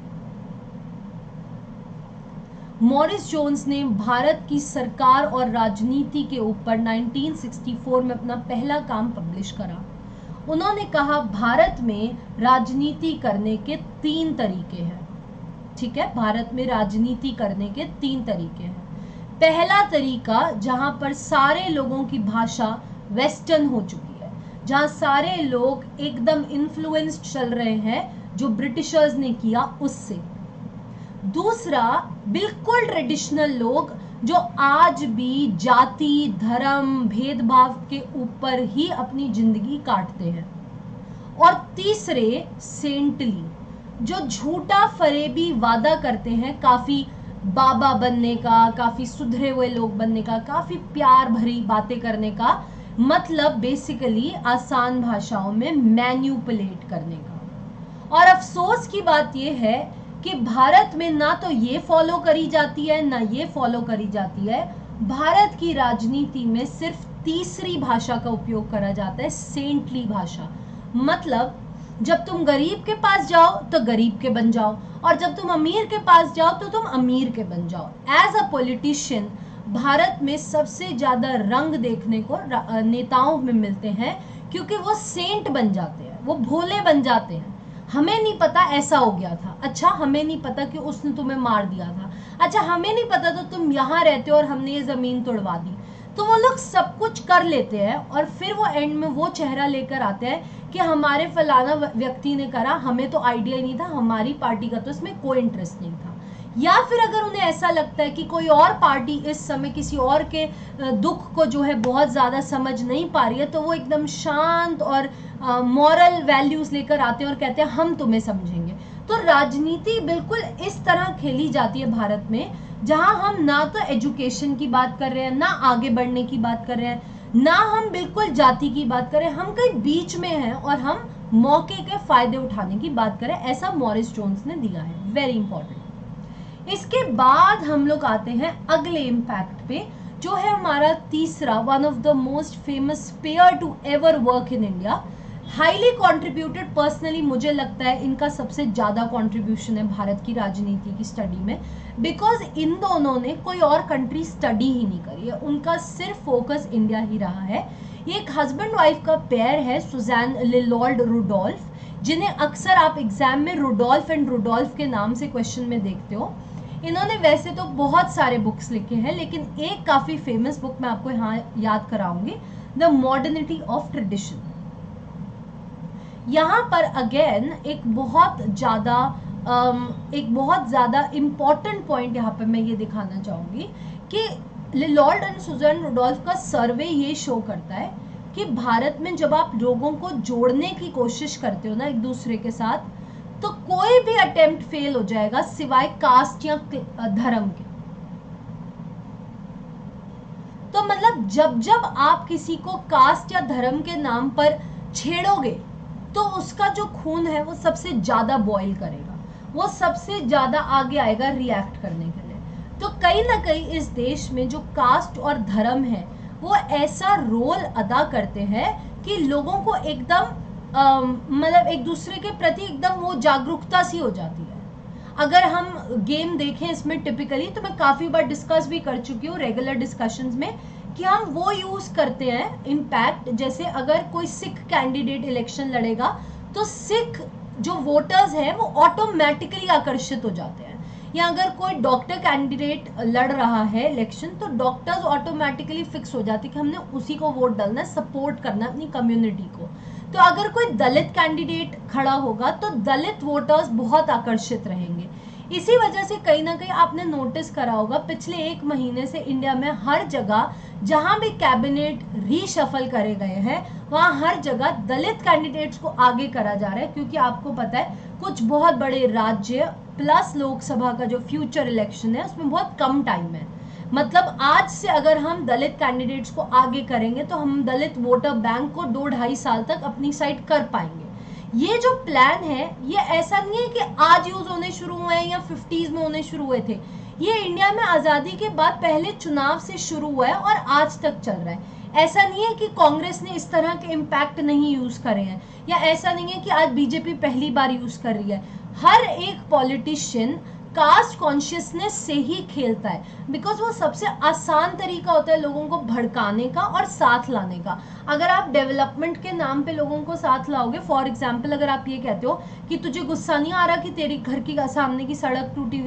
मॉरिस जोन्स ने भारत की सरकार और राजनीति के ऊपर नाइनटीन सिक्सटी फोर में अपना पहला काम पब्लिश करा। उन्होंने कहा भारत में राजनीति करने के तीन तरीके हैं। ठीक है, भारत में राजनीति करने के तीन तरीके हैं। पहला तरीका जहां पर सारे लोगों की भाषा वेस्टर्न हो चुकी है, जहां सारे लोग एकदम इन्फ्लुएंस्ड चल रहे हैं जो ब्रिटिशर्स ने किया उससे। दूसरा, बिल्कुल ट्रेडिशनल लोग जो आज भी जाति, धर्म, भेदभाव के ऊपर ही अपनी जिंदगी काटते हैं। और तीसरे, सेंटली, जो झूठा फरेबी वादा करते हैं काफी बाबा बनने का, काफी सुधरे हुए लोग बनने का, काफी प्यार भरी बातें करने का, मतलब बेसिकली आसान भाषाओं में मैन्युपुलेट करने का। और अफसोस की बात यह है कि भारत में ना तो ये फॉलो करी जाती है ना ये फॉलो करी जाती है। भारत की राजनीति में सिर्फ तीसरी भाषा का उपयोग करा जाता है, सेंटली भाषा। मतलब जब तुम गरीब के पास जाओ तो गरीब के बन जाओ, और जब तुम अमीर के पास जाओ तो तुम अमीर के बन जाओ। एज अ पॉलिटिशियन भारत में सबसे ज्यादा रंग देखने को नेताओं में मिलते हैं, क्योंकि वो सेंट बन जाते हैं, वो भोले बन जाते हैं। हमें नहीं पता ऐसा हो गया था, अच्छा हमें नहीं पता कि उसने तुम्हें मार दिया था, अच्छा हमें नहीं पता तो तुम यहाँ रहते हो और हमने ये जमीन तोड़वा दी। तो वो लोग सब कुछ कर लेते हैं और फिर वो एंड में वो चेहरा लेकर आते हैं कि हमारे फलाना व्यक्ति ने करा, हमें तो आइडिया ही नहीं था, हमारी पार्टी का तो इसमें कोई इंटरेस्ट नहीं था। या फिर अगर उन्हें ऐसा लगता है कि कोई और पार्टी इस समय किसी और के दुख को जो है बहुत ज्यादा समझ नहीं पा रही है, तो वो एकदम शांत और मॉरल वैल्यूज लेकर आते हैं और कहते हैं हम तुम्हें समझेंगे। तो राजनीति बिल्कुल इस तरह खेली जाती है भारत में, जहां हम ना तो एजुकेशन की बात कर रहे हैं, ना आगे बढ़ने की बात कर रहे हैं, ना हम बिल्कुल जाति की बात कर रहे हैं, हम कहीं बीच में हैं और हम मौके के फायदे उठाने की बात करें। ऐसा मॉरिस जोन्स ने दिया है, वेरी इंपॉर्टेंट। इसके बाद हम लोग आते हैं अगले इम्पैक्ट पे, जो है हमारा तीसरा, one of the most famous pair to ever work in India, highly contributed. Personally मुझे लगता है इनका सबसे ज्यादा कॉन्ट्रीब्यूशन है भारत की राजनीति की स्टडी में, बिकॉज इन दोनों ने कोई और कंट्री स्टडी ही नहीं करी है, उनका सिर्फ फोकस इंडिया ही रहा है। ये एक हस्बैंड वाइफ का पेयर है, सुजैन लिलॉर्ड रुडोल्फ, जिन्हें अक्सर आप एग्जाम में रुडोल्फ एंड रुडोल्फ के नाम से क्वेश्चन में देखते हो। इन्होंने वैसे तो बहुत सारे बुक्स लिखे हैं, लेकिन एक काफी फेमस बुक मैं आपको यहाँ याद कराऊंगी, द मॉडर्निटी ऑफ ट्रेडिशन। यहाँ पर अगेन एक बहुत ज्यादा एक बहुत ज्यादा इंपॉर्टेंट पॉइंट यहाँ पर मैं ये दिखाना चाहूंगी कि लिलॉर्ड एंड सुजैन रुडोल्फ का सर्वे ये शो करता है कि भारत में जब आप लोगों को जोड़ने की कोशिश करते हो ना एक दूसरे के साथ, तो कोई भी अटेम्प्ट फेल हो जाएगा सिवाय कास्ट या धर्म के। तो मतलब जब जब आप किसी को कास्ट या धर्म के नाम पर छेड़ोगे तो उसका जो खून है वो सबसे ज्यादा बॉईल करेगा, वो सबसे ज्यादा आगे आएगा रिएक्ट करने के लिए। तो कहीं ना कहीं इस देश में जो कास्ट और धर्म है वो ऐसा रोल अदा करते हैं कि लोगों को एकदम मतलब एक दूसरे के प्रति एकदम वो जागरूकता सी हो जाती है। अगर हम गेम देखें इसमें टिपिकली, तो मैं काफी बार डिस्कस भी कर चुकी हूँ रेगुलर डिस्कशंस में, कि हम वो यूज करते हैं इम्पैक्ट, जैसे अगर कोई सिख कैंडिडेट इलेक्शन लड़ेगा तो सिख जो वोटर्स हैं वो ऑटोमेटिकली आकर्षित हो जाते हैं, या अगर कोई डॉक्टर कैंडिडेट लड़ रहा है इलेक्शन तो डॉक्टर्स ऑटोमेटिकली फिक्स हो जाते हैं कि हमने उसी को वोट डालना है, सपोर्ट करना है अपनी कम्युनिटी को। तो अगर कोई दलित कैंडिडेट खड़ा होगा तो दलित वोटर्स बहुत आकर्षित रहेंगे। इसी वजह से कहीं ना कहीं आपने नोटिस करा होगा पिछले एक महीने से इंडिया में हर जगह जहां भी कैबिनेट रीशफल करे गए हैं वहां हर जगह दलित कैंडिडेट्स को आगे करा जा रहा है, क्योंकि आपको पता है कुछ बहुत बड़े राज्य प्लस लोकसभा का जो फ्यूचर इलेक्शन है उसमें बहुत कम टाइम है। मतलब आज से अगर हम दलित कैंडिडेट्स को आगे करेंगे तो हम दलित वोटर बैंक को दो ढाई साल तक अपनी साइड कर पाएंगे। ये जो प्लान है ये ऐसा नहीं है कि आज यूज होने शुरू हुए हैं या फिफ्टीज में होने शुरू हुए थे, ये इंडिया में आजादी के बाद पहले चुनाव से शुरू हुआ है और आज तक चल रहा है। ऐसा नहीं है कि कांग्रेस ने इस तरह के इम्पैक्ट नहीं यूज करे हैं, या ऐसा नहीं है कि आज बीजेपी पहली बार यूज कर रही है। हर एक पॉलिटिशियन कास्ट कॉन्शियसनेस से ही खेलता है, बिकॉज वो सबसे आसान तरीका होता है लोगों को भड़काने का और साथ लाने का। अगर आप डेवलपमेंट के नाम पे लोगों को साथ लाओगे, फॉर एग्जाम्पल अगर आप ये कहते हो कि तुझे गुस्सा नहीं आ रहा कि तेरी घर की सामने की सड़क टूटी हुई है,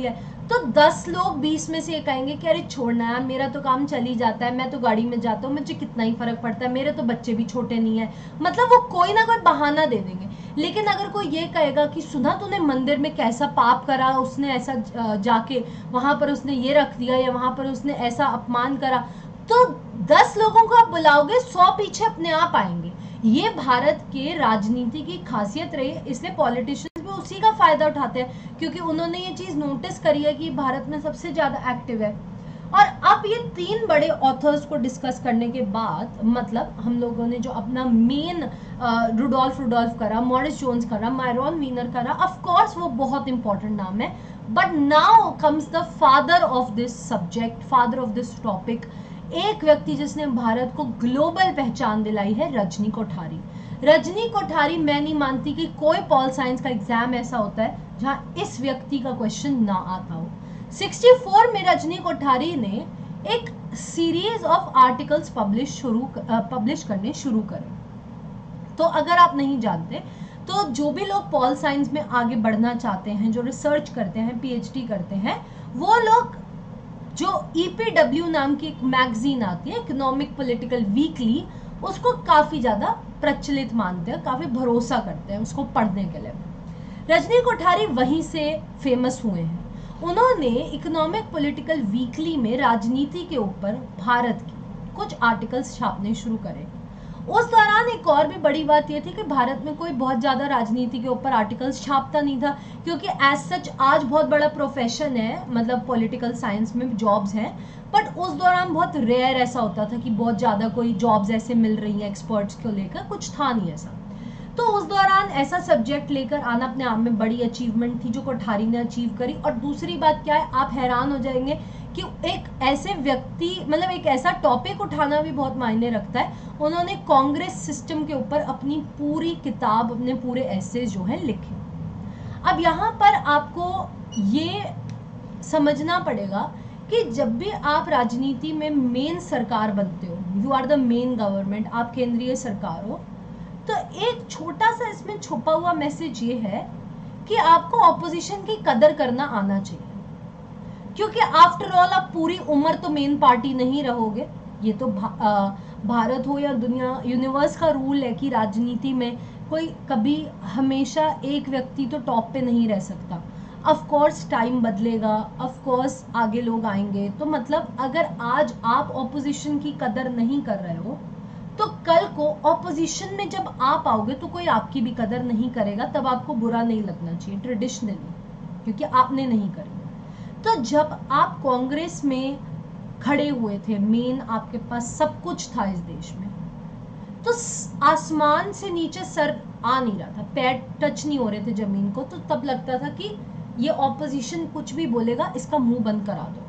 तो दस लोग बीस में से ये कहेंगे कि अरे छोड़ना यार, मेरा तो काम चल ही जाता है, मैं तो गाड़ी में जाता हूँ, मुझे कितना ही फर्क पड़ता है, मेरे तो बच्चे भी छोटे नहीं है। मतलब वो कोई ना कोई बहाना दे देंगे। लेकिन अगर कोई ये कहेगा कि सुना तूने मंदिर में कैसा पाप करा, उसने ऐसा जाके वहां पर उसने ये रख दिया, या वहां पर उसने ऐसा अपमान करा, तो दस लोगों को आप बुलाओगे, सौ पीछे अपने आप आएंगे। ये भारत के राजनीति की खासियत रही, इसलिए पॉलिटिशियंस भी उसी का फायदा उठाते हैं, क्योंकि उन्होंने ये चीज नोटिस करी है कि भारत में सबसे ज्यादा एक्टिव है। और अब ये तीन बड़े ऑथर्स को डिस्कस करने के बाद, मतलब हम लोगों ने जो अपना मेन रुडोल्फ रुडोल्फ करा, मॉरिस जोन्स करा, मायरॉन वीनर करा, ऑफ कोर्स वो बहुत इंपॉर्टेंट नाम है, but now comes the father of this subject, father of this topic, एक व्यक्ति जिसने भारत को ग्लोबल पहचान दिलाई है, रजनी कोठारी। रजनी कोठारी, मैं नहीं मानती कि कोई पॉल साइंस का एग्जाम ऐसा होता है जहां इस व्यक्ति का क्वेश्चन ना आता हो। चौंसठ में रजनी कोठारी ने एक सीरीज ऑफ आर्टिकल्स पब्लिश शुरू पब्लिश करने शुरू करे। तो अगर आप नहीं जानते, तो जो भी लोग पॉल साइंस में आगे बढ़ना चाहते हैं, जो रिसर्च करते हैं, पीएचडी करते हैं, वो लोग जो ई पी डब्ल्यू नाम की एक मैगजीन आती है, इकोनॉमिक पॉलिटिकल वीकली, उसको काफी ज्यादा प्रचलित मानते हैं, काफी भरोसा करते हैं उसको पढ़ने के लिए। रजनी कोठारी वहीं से फेमस हुए हैं। उन्होंने इकोनॉमिक पॉलिटिकल वीकली में राजनीति के ऊपर भारत की कुछ आर्टिकल्स छापने शुरू करे। उस दौरान एक और भी बड़ी बात यह थी कि भारत में कोई बहुत ज्यादा राजनीति के ऊपर आर्टिकल्स छापता नहीं था, क्योंकि एज सच आज बहुत बड़ा प्रोफेशन है, मतलब पॉलिटिकल साइंस में जॉब्स हैं, बट उस दौरान बहुत रेयर ऐसा होता था कि बहुत ज्यादा कोई जॉब्स ऐसे मिल रही हैं एक्सपर्ट्स को लेकर, कुछ था नहीं ऐसा। तो उस दौरान ऐसा सब्जेक्ट लेकर आना अपने आप में बड़ी अचीवमेंट थी जो कोठारी ने अचीव करी। और दूसरी बात क्या है, आप हैरान हो जाएंगे कि एक ऐसे व्यक्ति, मतलब एक ऐसा टॉपिक उठाना भी बहुत मायने रखता है। उन्होंने कांग्रेस सिस्टम के ऊपर अपनी पूरी किताब, अपने पूरे ऐसे जो है लिखे। अब यहाँ पर आपको ये समझना पड़ेगा कि जब भी आप राजनीति में मेन सरकार बनते हो, you are the main government, आप केंद्रीय सरकार हो, तो एक छोटा सा इसमें छुपा हुआ मैसेज ये है कि आपको ऑपोजिशन की कदर करना आना चाहिए, क्योंकि आफ्टर ऑल आप पूरी उम्र तो मेन पार्टी नहीं रहोगे। ये तो भा, आ, भारत हो या दुनिया, यूनिवर्स का रूल है कि राजनीति में कोई कभी हमेशा एक व्यक्ति तो टॉप पे नहीं रह सकता। ऑफ कोर्स टाइम बदलेगा, ऑफ कोर्स आगे लोग आएंगे। तो मतलब अगर आज आप ऑपोजिशन की कदर नहीं कर रहे हो, तो कल को ऑपोजिशन में जब आप आओगे तो कोई आपकी भी कदर नहीं करेगा, तब आपको बुरा नहीं लगना चाहिए ट्रेडिशनली, क्योंकि आपने नहीं करी। तो जब आप कांग्रेस में खड़े हुए थे, मेन आपके पास सब कुछ था इस देश में, तो आसमान से नीचे सर आ नहीं रहा था, पैर टच नहीं हो रहे थे जमीन को, तो तब लगता था कि ये ऑपोजिशन कुछ भी बोलेगा इसका मुंह बंद करा दो।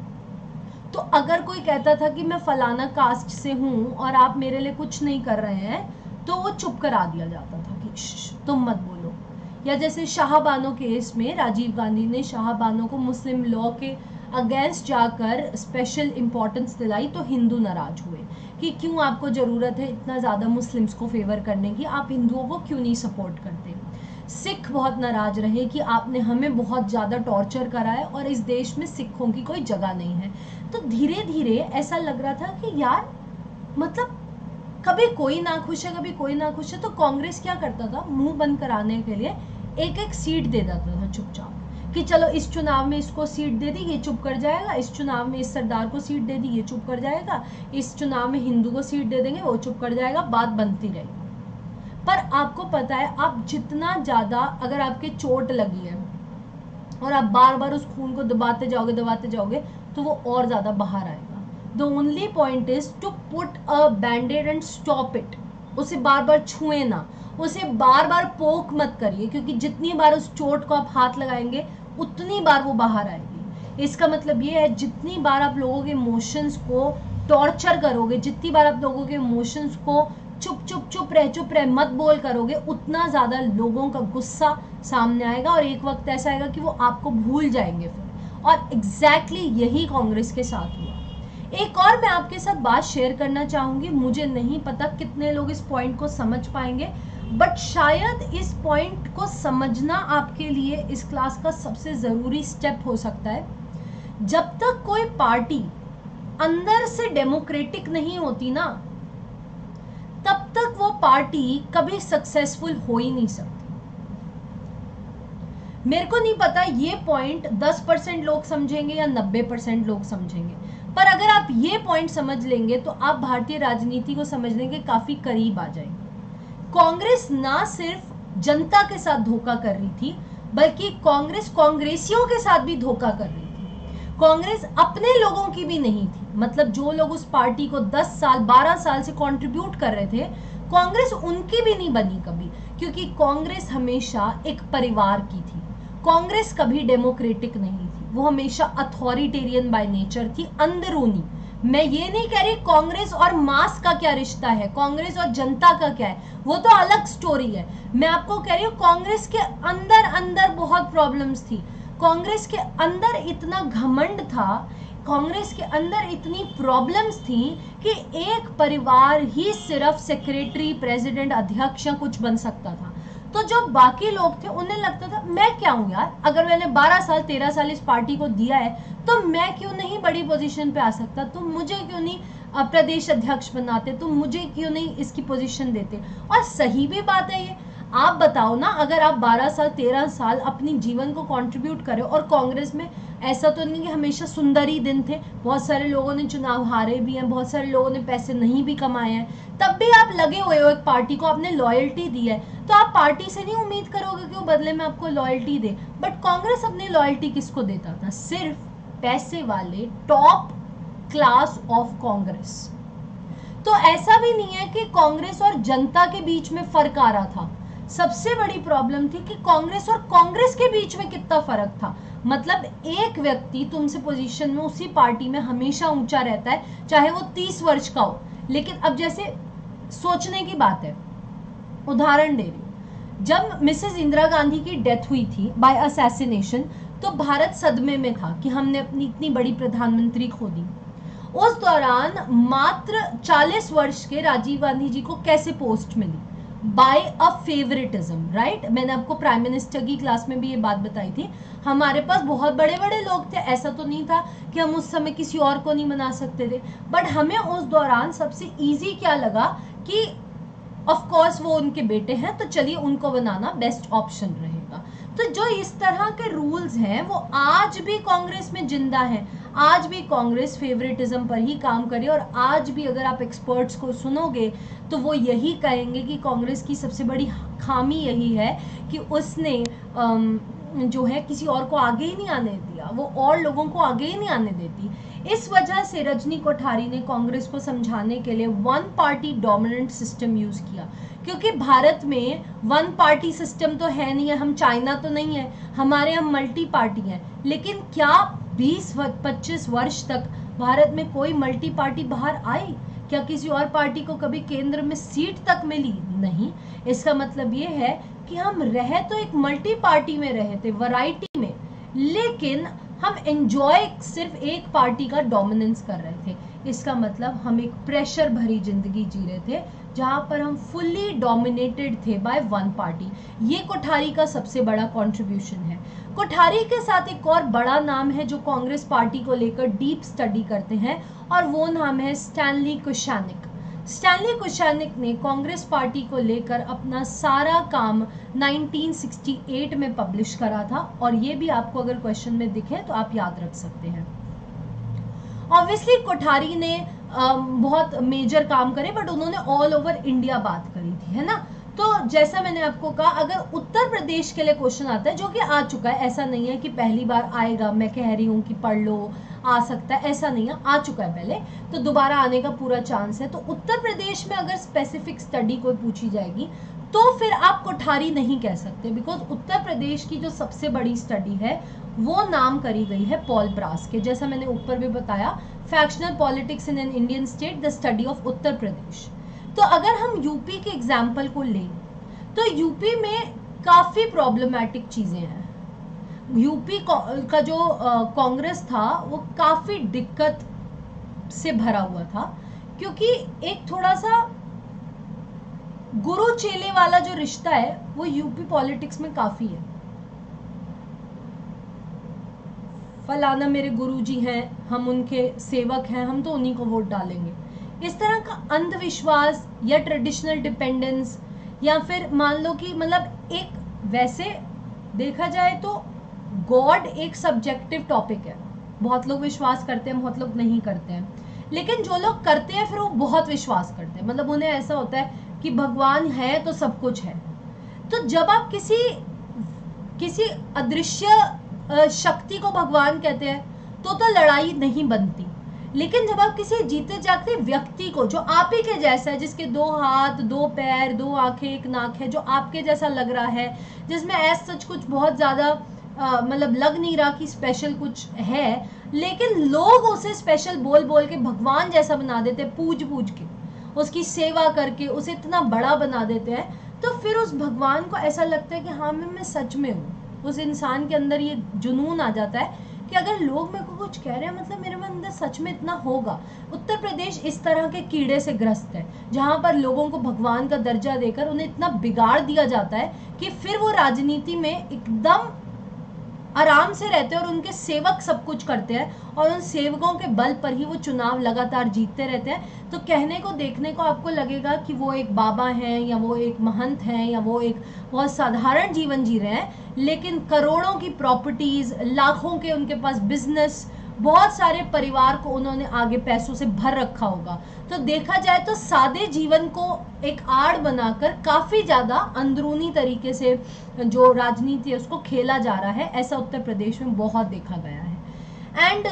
तो अगर कोई कहता था कि मैं फलाना कास्ट से हूं और आप मेरे लिए कुछ नहीं कर रहे हैं, तो वो चुप करा दिया जाता था कि तुम मत बोलो। या जैसे शाहबानो केस में राजीव गांधी ने शाहबानो को मुस्लिम लॉ के अगेंस्ट जाकर स्पेशल इंपॉर्टेंस दिलाई, तो हिंदू नाराज हुए कि क्यों आपको जरूरत है इतना ज्यादा मुस्लिम्स को फेवर करने की, आप हिंदुओं को क्यों नहीं सपोर्ट करते। सिख बहुत नाराज रहे कि आपने हमें बहुत ज्यादा टॉर्चर करा है और इस देश में सिखों की कोई जगह नहीं है। तो धीरे धीरे ऐसा लग रहा था कि यार मतलब कभी कोई ना खुश है, कभी कोई ना खुश है। तो कांग्रेस क्या करता था, मुंह बंद कराने के लिए एक एक सीट दे देता था चुपचाप, कि चलो इस चुनाव में इसको सीट दे दी, ये चुप कर जाएगा, इस चुनाव में इस सरदार को सीट दे दी, ये चुप कर जाएगा, इस चुनाव में हिंदू को सीट दे देंगे, वो चुप कर जाएगा, बात बनती रहेगी। पर आपको पता है, आप जितना ज्यादा, अगर आपके चोट लगी है और आप बार बार उस खून को दबाते जाओगे दबाते जाओगे तो वो और ज्यादा बाहर आएगा। The only point is to put a bandaid and stop it. उसे बार बार छुए ना, उसे बार बार पोक मत करिए, क्योंकि जितनी बार उस चोट को आप हाथ लगाएंगे उतनी बार वो बाहर आएगी। इसका मतलब ये है, जितनी बार आप लोगों के इमोशंस को टॉर्चर करोगे, जितनी बार आप लोगों के इमोशंस को चुप चुप चुप रह चुप रह मत बोल करोगे, उतना ज्यादा लोगों का गुस्सा सामने आएगा और एक वक्त ऐसा आएगा कि वो आपको भूल जाएंगे फिर। और एग्जैक्टली exactly यही कांग्रेस के साथ हुआ। एक और मैं आपके साथ बात शेयर करना चाहूंगी, मुझे नहीं पता कितने लोग इस पॉइंट को समझ पाएंगे, बट शायद इस पॉइंट को समझना आपके लिए इस क्लास का सबसे ज़रूरी स्टेप हो सकता है। जब तक कोई पार्टी अंदर से डेमोक्रेटिक नहीं होती ना, तब तक वो पार्टी कभी सक्सेसफुल हो ही नहीं सकती। मेरे को नहीं पता ये पॉइंट दस परसेंट लोग समझेंगे या नब्बे परसेंट लोग समझेंगे, पर अगर आप ये पॉइंट समझ लेंगे तो आप भारतीय राजनीति को समझने के काफी करीब आ जाएंगे। कांग्रेस ना सिर्फ जनता के साथ धोखा कर रही थी, बल्कि कांग्रेस कांग्रेसियों के साथ भी धोखा कर रही थी। कांग्रेस अपने लोगों की भी नहीं थी, मतलब जो लोग उस पार्टी को दस साल बारह साल से कंट्रीब्यूट कर रहे थे, कांग्रेस उनकी भी नहीं बनी कभी, क्योंकि कांग्रेस हमेशा एक परिवार की थी। कांग्रेस कभी डेमोक्रेटिक नहीं थी, वो हमेशा अथॉरिटेरियन बाय नेचर थी, अंदरूनी। मैं ये नहीं कह रही कांग्रेस और मास का क्या रिश्ता है, कांग्रेस और जनता का क्या है, वो तो अलग स्टोरी है। मैं आपको कह रही हूँ कांग्रेस के अंदर अंदर बहुत प्रॉब्लम्स थी। कांग्रेस के अंदर इतना घमंड था, कांग्रेस के अंदर इतनी प्रॉब्लम्स थी कि एक परिवार ही सिर्फ सेक्रेटरी, प्रेसिडेंट, अध्यक्ष कुछ बन सकता था। तो जो बाकी लोग थे उन्हें लगता था मैं क्या हूं यार, अगर मैंने बारह साल तेरह साल इस पार्टी को दिया है तो मैं क्यों नहीं बड़ी पोजीशन पे आ सकता, तुम मुझे क्यों नहीं प्रदेश अध्यक्ष बनाते, तुम मुझे क्यों नहीं इसकी पोजीशन देते। और सही भी बात है ये। आप बताओ ना, अगर आप बारह साल तेरह साल अपनी जीवन को कंट्रीब्यूट करें, और कांग्रेस में ऐसा तो नहीं कि हमेशा सुंदर ही दिन थे, बहुत सारे लोगों ने चुनाव हारे भी हैं, बहुत सारे लोगों ने पैसे नहीं भी कमाए हैं, तब भी आप लगे हुए हो एक पार्टी को, आपने लॉयल्टी दी है, तो आप पार्टी से नहीं उम्मीद करोगे कि वो बदले में आपको लॉयल्टी दे। बट कांग्रेस अपनी लॉयल्टी किसको देता था? सिर्फ पैसे वाले टॉप क्लास ऑफ कांग्रेस। तो ऐसा भी नहीं है कि कांग्रेस और जनता के बीच में फर्क आ रहा था। सबसे बड़ी प्रॉब्लम थी कि कांग्रेस और कांग्रेस के बीच में कितना फर्क था। मतलब एक व्यक्ति तुमसे पोजीशन में उसी पार्टी में हमेशा ऊंचा रहता है, चाहे वो तीस वर्ष का हो। लेकिन अब जैसे सोचने की बात है, उदाहरण दे रही हूँ, जब मिसेस इंदिरा गांधी की डेथ हुई थी बाय असैसिनेशन, तो भारत सदमे में था कि हमने अपनी इतनी बड़ी प्रधानमंत्री खो दी। उस दौरान मात्र चालीस वर्ष के राजीव गांधी जी को कैसे पोस्ट मिली? By a favouritism, right. मैंने आपको प्राइम मिनिस्टर की क्लास में भी ये बात बताई थी। हमारे पास बहुत बड़े बड़े लोग थे, ऐसा तो नहीं था कि हम उस समय किसी और को नहीं बना सकते थे, बट हमें उस दौरान सबसे इजी क्या लगा कि ऑफ कोर्स वो उनके बेटे हैं, तो चलिए उनको बनाना बेस्ट ऑप्शन रहेगा। तो जो इस तरह के रूल्स हैं वो आज भी कांग्रेस में जिंदा हैं। आज भी कांग्रेस फेवरेटिज्म पर ही काम करे, और आज भी अगर आप एक्सपर्ट्स को सुनोगे तो वो यही कहेंगे कि कांग्रेस की सबसे बड़ी खामी यही है कि उसने जो है किसी और को आगे ही नहीं आने दिया, वो और लोगों को आगे ही नहीं आने देती। इस वजह से रजनी कोठारी ने कांग्रेस को समझाने के लिए one party dominant system use किया, क्योंकि भारत में वन पार्टी सिस्टम तो है नहीं है, हम चाइना तो नहीं है, हमारे यहाँ मल्टी पार्टी है। लेकिन क्या बीस पच्चीस वर्ष तक भारत में कोई मल्टी पार्टी बाहर आई? क्या किसी और पार्टी को कभी केंद्र में सीट तक मिली? नहीं। इसका मतलब ये है कि हम रहे तो एक मल्टी पार्टी में रहे थे, वैरायटी में, लेकिन हम एंजॉय सिर्फ एक पार्टी का डोमिनेंस कर रहे थे। इसका मतलब हम एक प्रेशर भरी जिंदगी जी रहे थे, जहां पर हम फुल्ली डोमिनेटेड थे बाय वन पार्टी। ये कोठारी का सबसे बड़ा कंट्रीब्यूशन है। कोठारी के साथ एक और बड़ा नाम है जो कांग्रेस पार्टी को लेकर डीप स्टडी करते हैं, और वो नाम है स्टैनली कुशानिक। स्टैनली कुशानिक ने कांग्रेस पार्टी को लेकर अपना सारा काम उन्नीस सौ अड़सठ में पब्लिश करा था, और ये भी आपको अगर क्वेश्चन में दिखे तो आप याद रख सकते हैं। ऑब्वियसली कोठारी ने आ, बहुत मेजर काम करे, बट उन्होंने ऑल ओवर इंडिया बात करी थी, है ना। तो जैसा मैंने आपको कहा, अगर उत्तर प्रदेश के लिए क्वेश्चन आता है, जो कि आ चुका है, ऐसा नहीं है कि पहली बार आएगा, मैं कह रही हूँ कि पढ़ लो, आ सकता है, ऐसा नहीं है, आ चुका है पहले, तो दोबारा आने का पूरा चांस है। तो उत्तर प्रदेश में अगर स्पेसिफिक स्टडी कोई पूछी जाएगी तो फिर आप कोठारी नहीं कह सकते, बिकॉज उत्तर प्रदेश की जो सबसे बड़ी स्टडी है वो नाम करी गई है पॉल ब्रास के। जैसा मैंने ऊपर भी बताया, factional politics in an Indian state, the study of Uttar Pradesh. तो अगर हम यूपी के एग्जाम्पल को लें तो यूपी में काफी प्रॉब्लमैटिक चीजें हैं। यूपी का जो कांग्रेस था वो काफी दिक्कत से भरा हुआ था, क्योंकि एक थोड़ा सा गुरु चेले वाला जो रिश्ता है वो यूपी पॉलिटिक्स में काफी है। फलाना मेरे गुरुजी हैं, हम उनके सेवक हैं, हम तो उन्हीं को वोट डालेंगे। इस तरह का अंधविश्वास या ट्रेडिशनल डिपेंडेंस, या फिर मान लो कि मतलब एक, वैसे देखा जाए तो गॉड एक सब्जेक्टिव टॉपिक है, बहुत लोग विश्वास करते हैं, बहुत लोग नहीं करते हैं, लेकिन जो लोग करते हैं फिर वो बहुत विश्वास करते हैं, मतलब उन्हें ऐसा होता है कि भगवान है तो सब कुछ है। तो जब आप किसी किसी अदृश्य शक्ति को भगवान कहते हैं तो तो लड़ाई नहीं बनती, लेकिन जब आप किसी जीते जागते व्यक्ति को जो आप ही के जैसा है, जिसके दो हाथ, दो पैर, दो आंखें, एक नाक है, जो आपके जैसा लग रहा है, जिसमें ऐसा सच कुछ बहुत ज्यादा मतलब लग नहीं रहा कि स्पेशल कुछ है, लेकिन लोग उसे स्पेशल बोल बोल के भगवान जैसा बना देते हैं, पूज पूज के, उसकी सेवा करके उसे इतना बड़ा बना देते हैं, तो फिर उस भगवान को ऐसा लगता है कि हाँ मैं मैं सच में हूँ। उस इंसान के अंदर ये जुनून आ जाता है कि अगर लोग मेरे को कुछ कह रहे हैं मतलब मेरे अंदर सच में इतना होगा। उत्तर प्रदेश इस तरह के कीड़े से ग्रस्त है, जहां पर लोगों को भगवान का दर्जा देकर उन्हें इतना बिगाड़ दिया जाता है कि फिर वो राजनीति में एकदम आराम से रहते हैं और उनके सेवक सब कुछ करते हैं और उन सेवकों के बल पर ही वो चुनाव लगातार जीतते रहते हैं। तो कहने को देखने को आपको लगेगा कि वो एक बाबा हैं या वो एक महंत हैं या वो एक बहुत साधारण जीवन जी रहे हैं, लेकिन करोड़ों की प्रॉपर्टीज, लाखों के उनके पास बिजनेस, बहुत सारे परिवार को उन्होंने आगे पैसों से भर रखा होगा। तो देखा जाए तो सादे जीवन को एक आड़ बनाकर काफी ज्यादा अंदरूनी तरीके से जो राजनीति है उसको खेला जा रहा है। ऐसा उत्तर प्रदेश में बहुत देखा गया है। एंड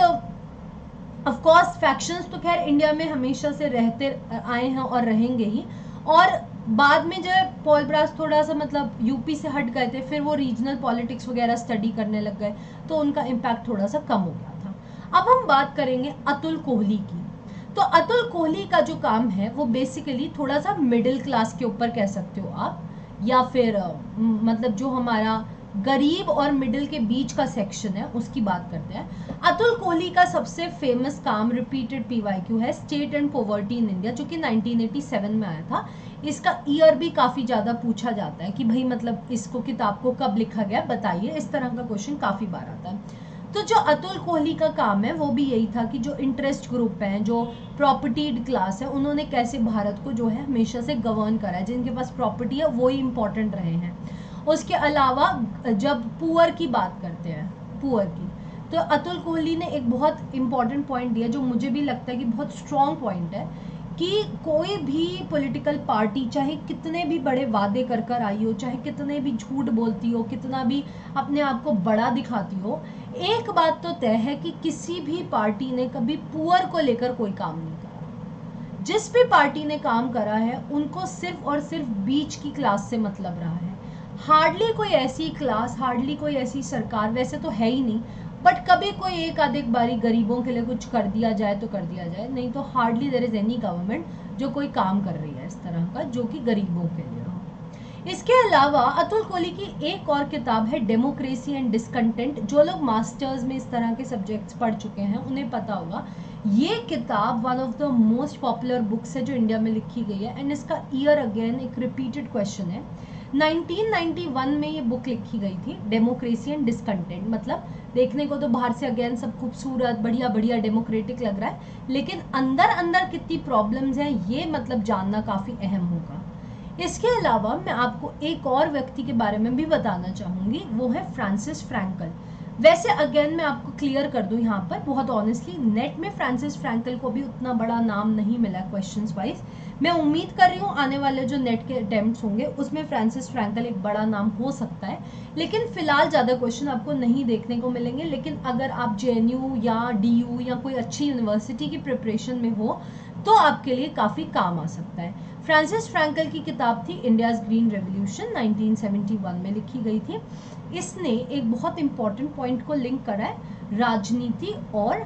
ऑफ कोर्स फैक्शंस तो खैर इंडिया में हमेशा से रहते आए हैं और रहेंगे ही। और बाद में जब पॉल ब्रास थोड़ा सा मतलब यूपी से हट गए थे, फिर वो रीजनल पॉलिटिक्स वगैरह स्टडी करने लग गए, तो उनका इम्पैक्ट थोड़ा सा कम हो गया था। अब हम बात करेंगे अतुल कोहली की। तो अतुल कोहली का जो काम है वो बेसिकली थोड़ा सा मिडिल क्लास के ऊपर कह सकते हो आप, या फिर मतलब जो हमारा गरीब और मिडिल के बीच का सेक्शन है उसकी बात करते हैं। अतुल कोहली का सबसे फेमस काम रिपीटेड पीवाईक्यू है, state and poverty in India, जो कि नाइनटीन एटी सेवन में आया था। इसका ईयर भी काफी ज्यादा पूछा जाता है कि भाई मतलब इसको किताब को कब लिखा गया बताइए, इस तरह का क्वेश्चन काफी बार आता है। तो जो अतुल कोहली का काम है वो भी यही था कि जो इंटरेस्ट ग्रुप हैं, जो प्रॉपर्टीड क्लास है, उन्होंने कैसे भारत को जो है हमेशा से गवर्न करा है, जिनके पास प्रॉपर्टी है वो ही इंपॉर्टेंट रहे हैं। उसके अलावा जब पुअर की बात करते हैं, पुअर की, तो अतुल कोहली ने एक बहुत इंपॉर्टेंट पॉइंट दिया जो मुझे भी लगता है कि बहुत स्ट्रॉन्ग पॉइंट है, कि कोई भी पॉलिटिकल पार्टी चाहे कितने भी बड़े वादे कर कर आई हो, चाहे कितने भी झूठ बोलती हो, कितना भी अपने आप को बड़ा दिखाती हो, एक बात तो तय है कि किसी भी पार्टी ने कभी पुअर को लेकर कोई काम नहीं करा। जिस भी पार्टी ने काम करा है उनको सिर्फ और सिर्फ बीच की क्लास से मतलब रहा है। हार्डली कोई ऐसी क्लास, हार्डली कोई ऐसी सरकार, वैसे तो है ही नहीं, बट कभी कोई एक आधिक बारी गरीबों के लिए कुछ कर दिया जाए तो कर दिया जाए, नहीं तो hardly there is any government जो कोई काम कर रही है इस तरह का जो कि गरीबों के लिए हो। इसके अलावा अतुल कोहली की एक और किताब है डेमोक्रेसी एंड डिसकंटेंट। जो लोग मास्टर्स में इस तरह के सब्जेक्ट्स पढ़ चुके हैं उन्हें पता होगा, ये किताब one of the most popular books है जो इंडिया में लिखी गई है। एंड इसका ईयर अगेन एक रिपीटेड क्वेश्चन है। नाइनटीन नाइंटी वन में ये बुक लिखी गई थी, डेमोक्रेसी एंड डिसकंटेंट। मतलब देखने को तो बाहर से अगेन सब खूबसूरत बढ़िया बढ़िया डेमोक्रेटिक लग रहा है, लेकिन अंदर अंदर कितनी प्रॉब्लम्स हैं ये मतलब जानना काफ़ी अहम होगा। इसके अलावा मैं आपको एक और व्यक्ति के बारे में भी बताना चाहूँगी, वो है फ्रांसिस फ्रैंकल। वैसे अगेन मैं आपको क्लियर कर दूं यहाँ पर बहुत ऑनेस्टली, नेट में फ्रांसिस फ्रैंकल को भी उतना बड़ा नाम नहीं मिला क्वेश्चंस वाइज। मैं उम्मीद कर रही हूँ आने वाले जो नेट के अटेम्प्ट्स होंगे उसमें फ्रांसिस फ्रैंकल एक बड़ा नाम हो सकता है, लेकिन फिलहाल ज़्यादा क्वेश्चन आपको नहीं देखने को मिलेंगे। लेकिन अगर आप जे एन यू या डी यू या कोई अच्छी यूनिवर्सिटी की प्रिपरेशन में हो तो आपके लिए काफ़ी काम आ सकता है। फ्रांसिस फ्रैंकल की किताब थी India's green revolution, nineteen seventy one में लिखी गई थी। इसने एक बहुत इंपॉर्टेंट पॉइंट को लिंक करा है राजनीति और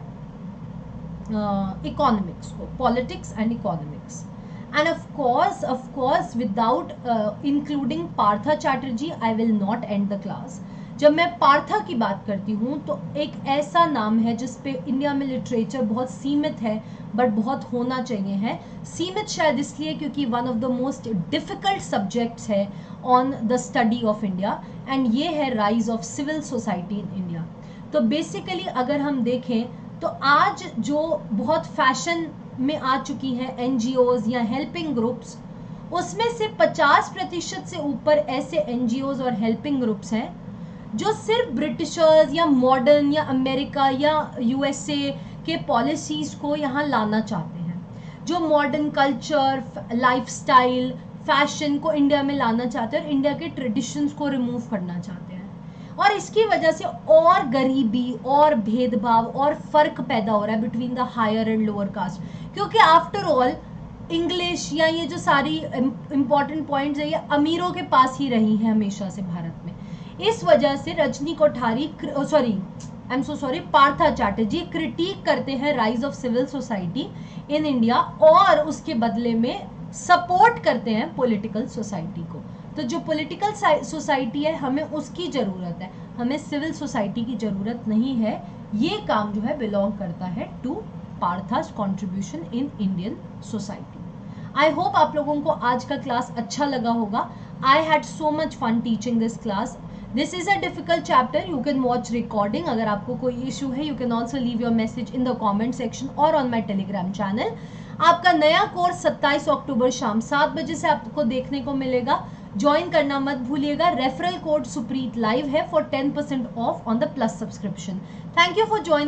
इकोनॉमिक्स को, politics and economics. And of course of course without including Partha Chatterjee I will not end the class. जब मैं पार्था की बात करती हूँ तो एक ऐसा नाम है जिस पे इंडिया में लिटरेचर बहुत सीमित है, बट बहुत होना चाहिए है। सीमित शायद इसलिए क्योंकि one of the most difficult subjects है on the study of India, and ये है rise of civil society in India. तो बेसिकली अगर हम देखें तो आज जो बहुत फैशन में आ चुकी हैं एनजीओज या हेल्पिंग ग्रुप्स, उसमें से पचास प्रतिशत से ऊपर ऐसे एनजीओज और हेल्पिंग ग्रुप्स हैं जो सिर्फ ब्रिटिशर्स या मॉडर्न या अमेरिका या यूएसए के पॉलिसीज को यहाँ लाना चाहते हैं, जो मॉडर्न कल्चर, लाइफस्टाइल, फैशन को इंडिया में लाना चाहते हैं और इंडिया के ट्रेडिशंस को रिमूव करना चाहते हैं। और इसकी वजह से और गरीबी और भेदभाव और फर्क पैदा हो रहा है between the higher and lower caste, क्योंकि आफ्टर ऑल इंग्लिश या ये जो सारी इंपॉर्टेंट पॉइंट्स है ये अमीरों के पास ही रही हैं हमेशा से भारत में। इस वजह से Rajni Kothari sorry I am so sorry Partha Chatterjee critic करते हैं rise of civil society in India और उसके बदले में सपोर्ट करते हैं पॉलिटिकल सोसाइटी को। तो जो पॉलिटिकल सोसाइटी है हमें उसकी जरूरत है, हमें सिविल सोसाइटी की जरूरत नहीं है। ये काम जो है बिलोंग करता है to Partha's contribution in Indian society. I hope आप लोगों को आज का क्लास अच्छा लगा होगा. I had so much fun teaching this class. This is a difficult chapter. You can watch recording. अगर आपको कोई issue है, you can also leave your message in the comment section or on my telegram channel. आपका नया course सत्ताईस अक्टूबर शाम सात बजे से आपको देखने को मिलेगा. ज्वाइन करना मत भूलिएगा. रेफरल कोड सुप्रीत लाइव है for ten percent off on the plus subscription. Thank you for joining.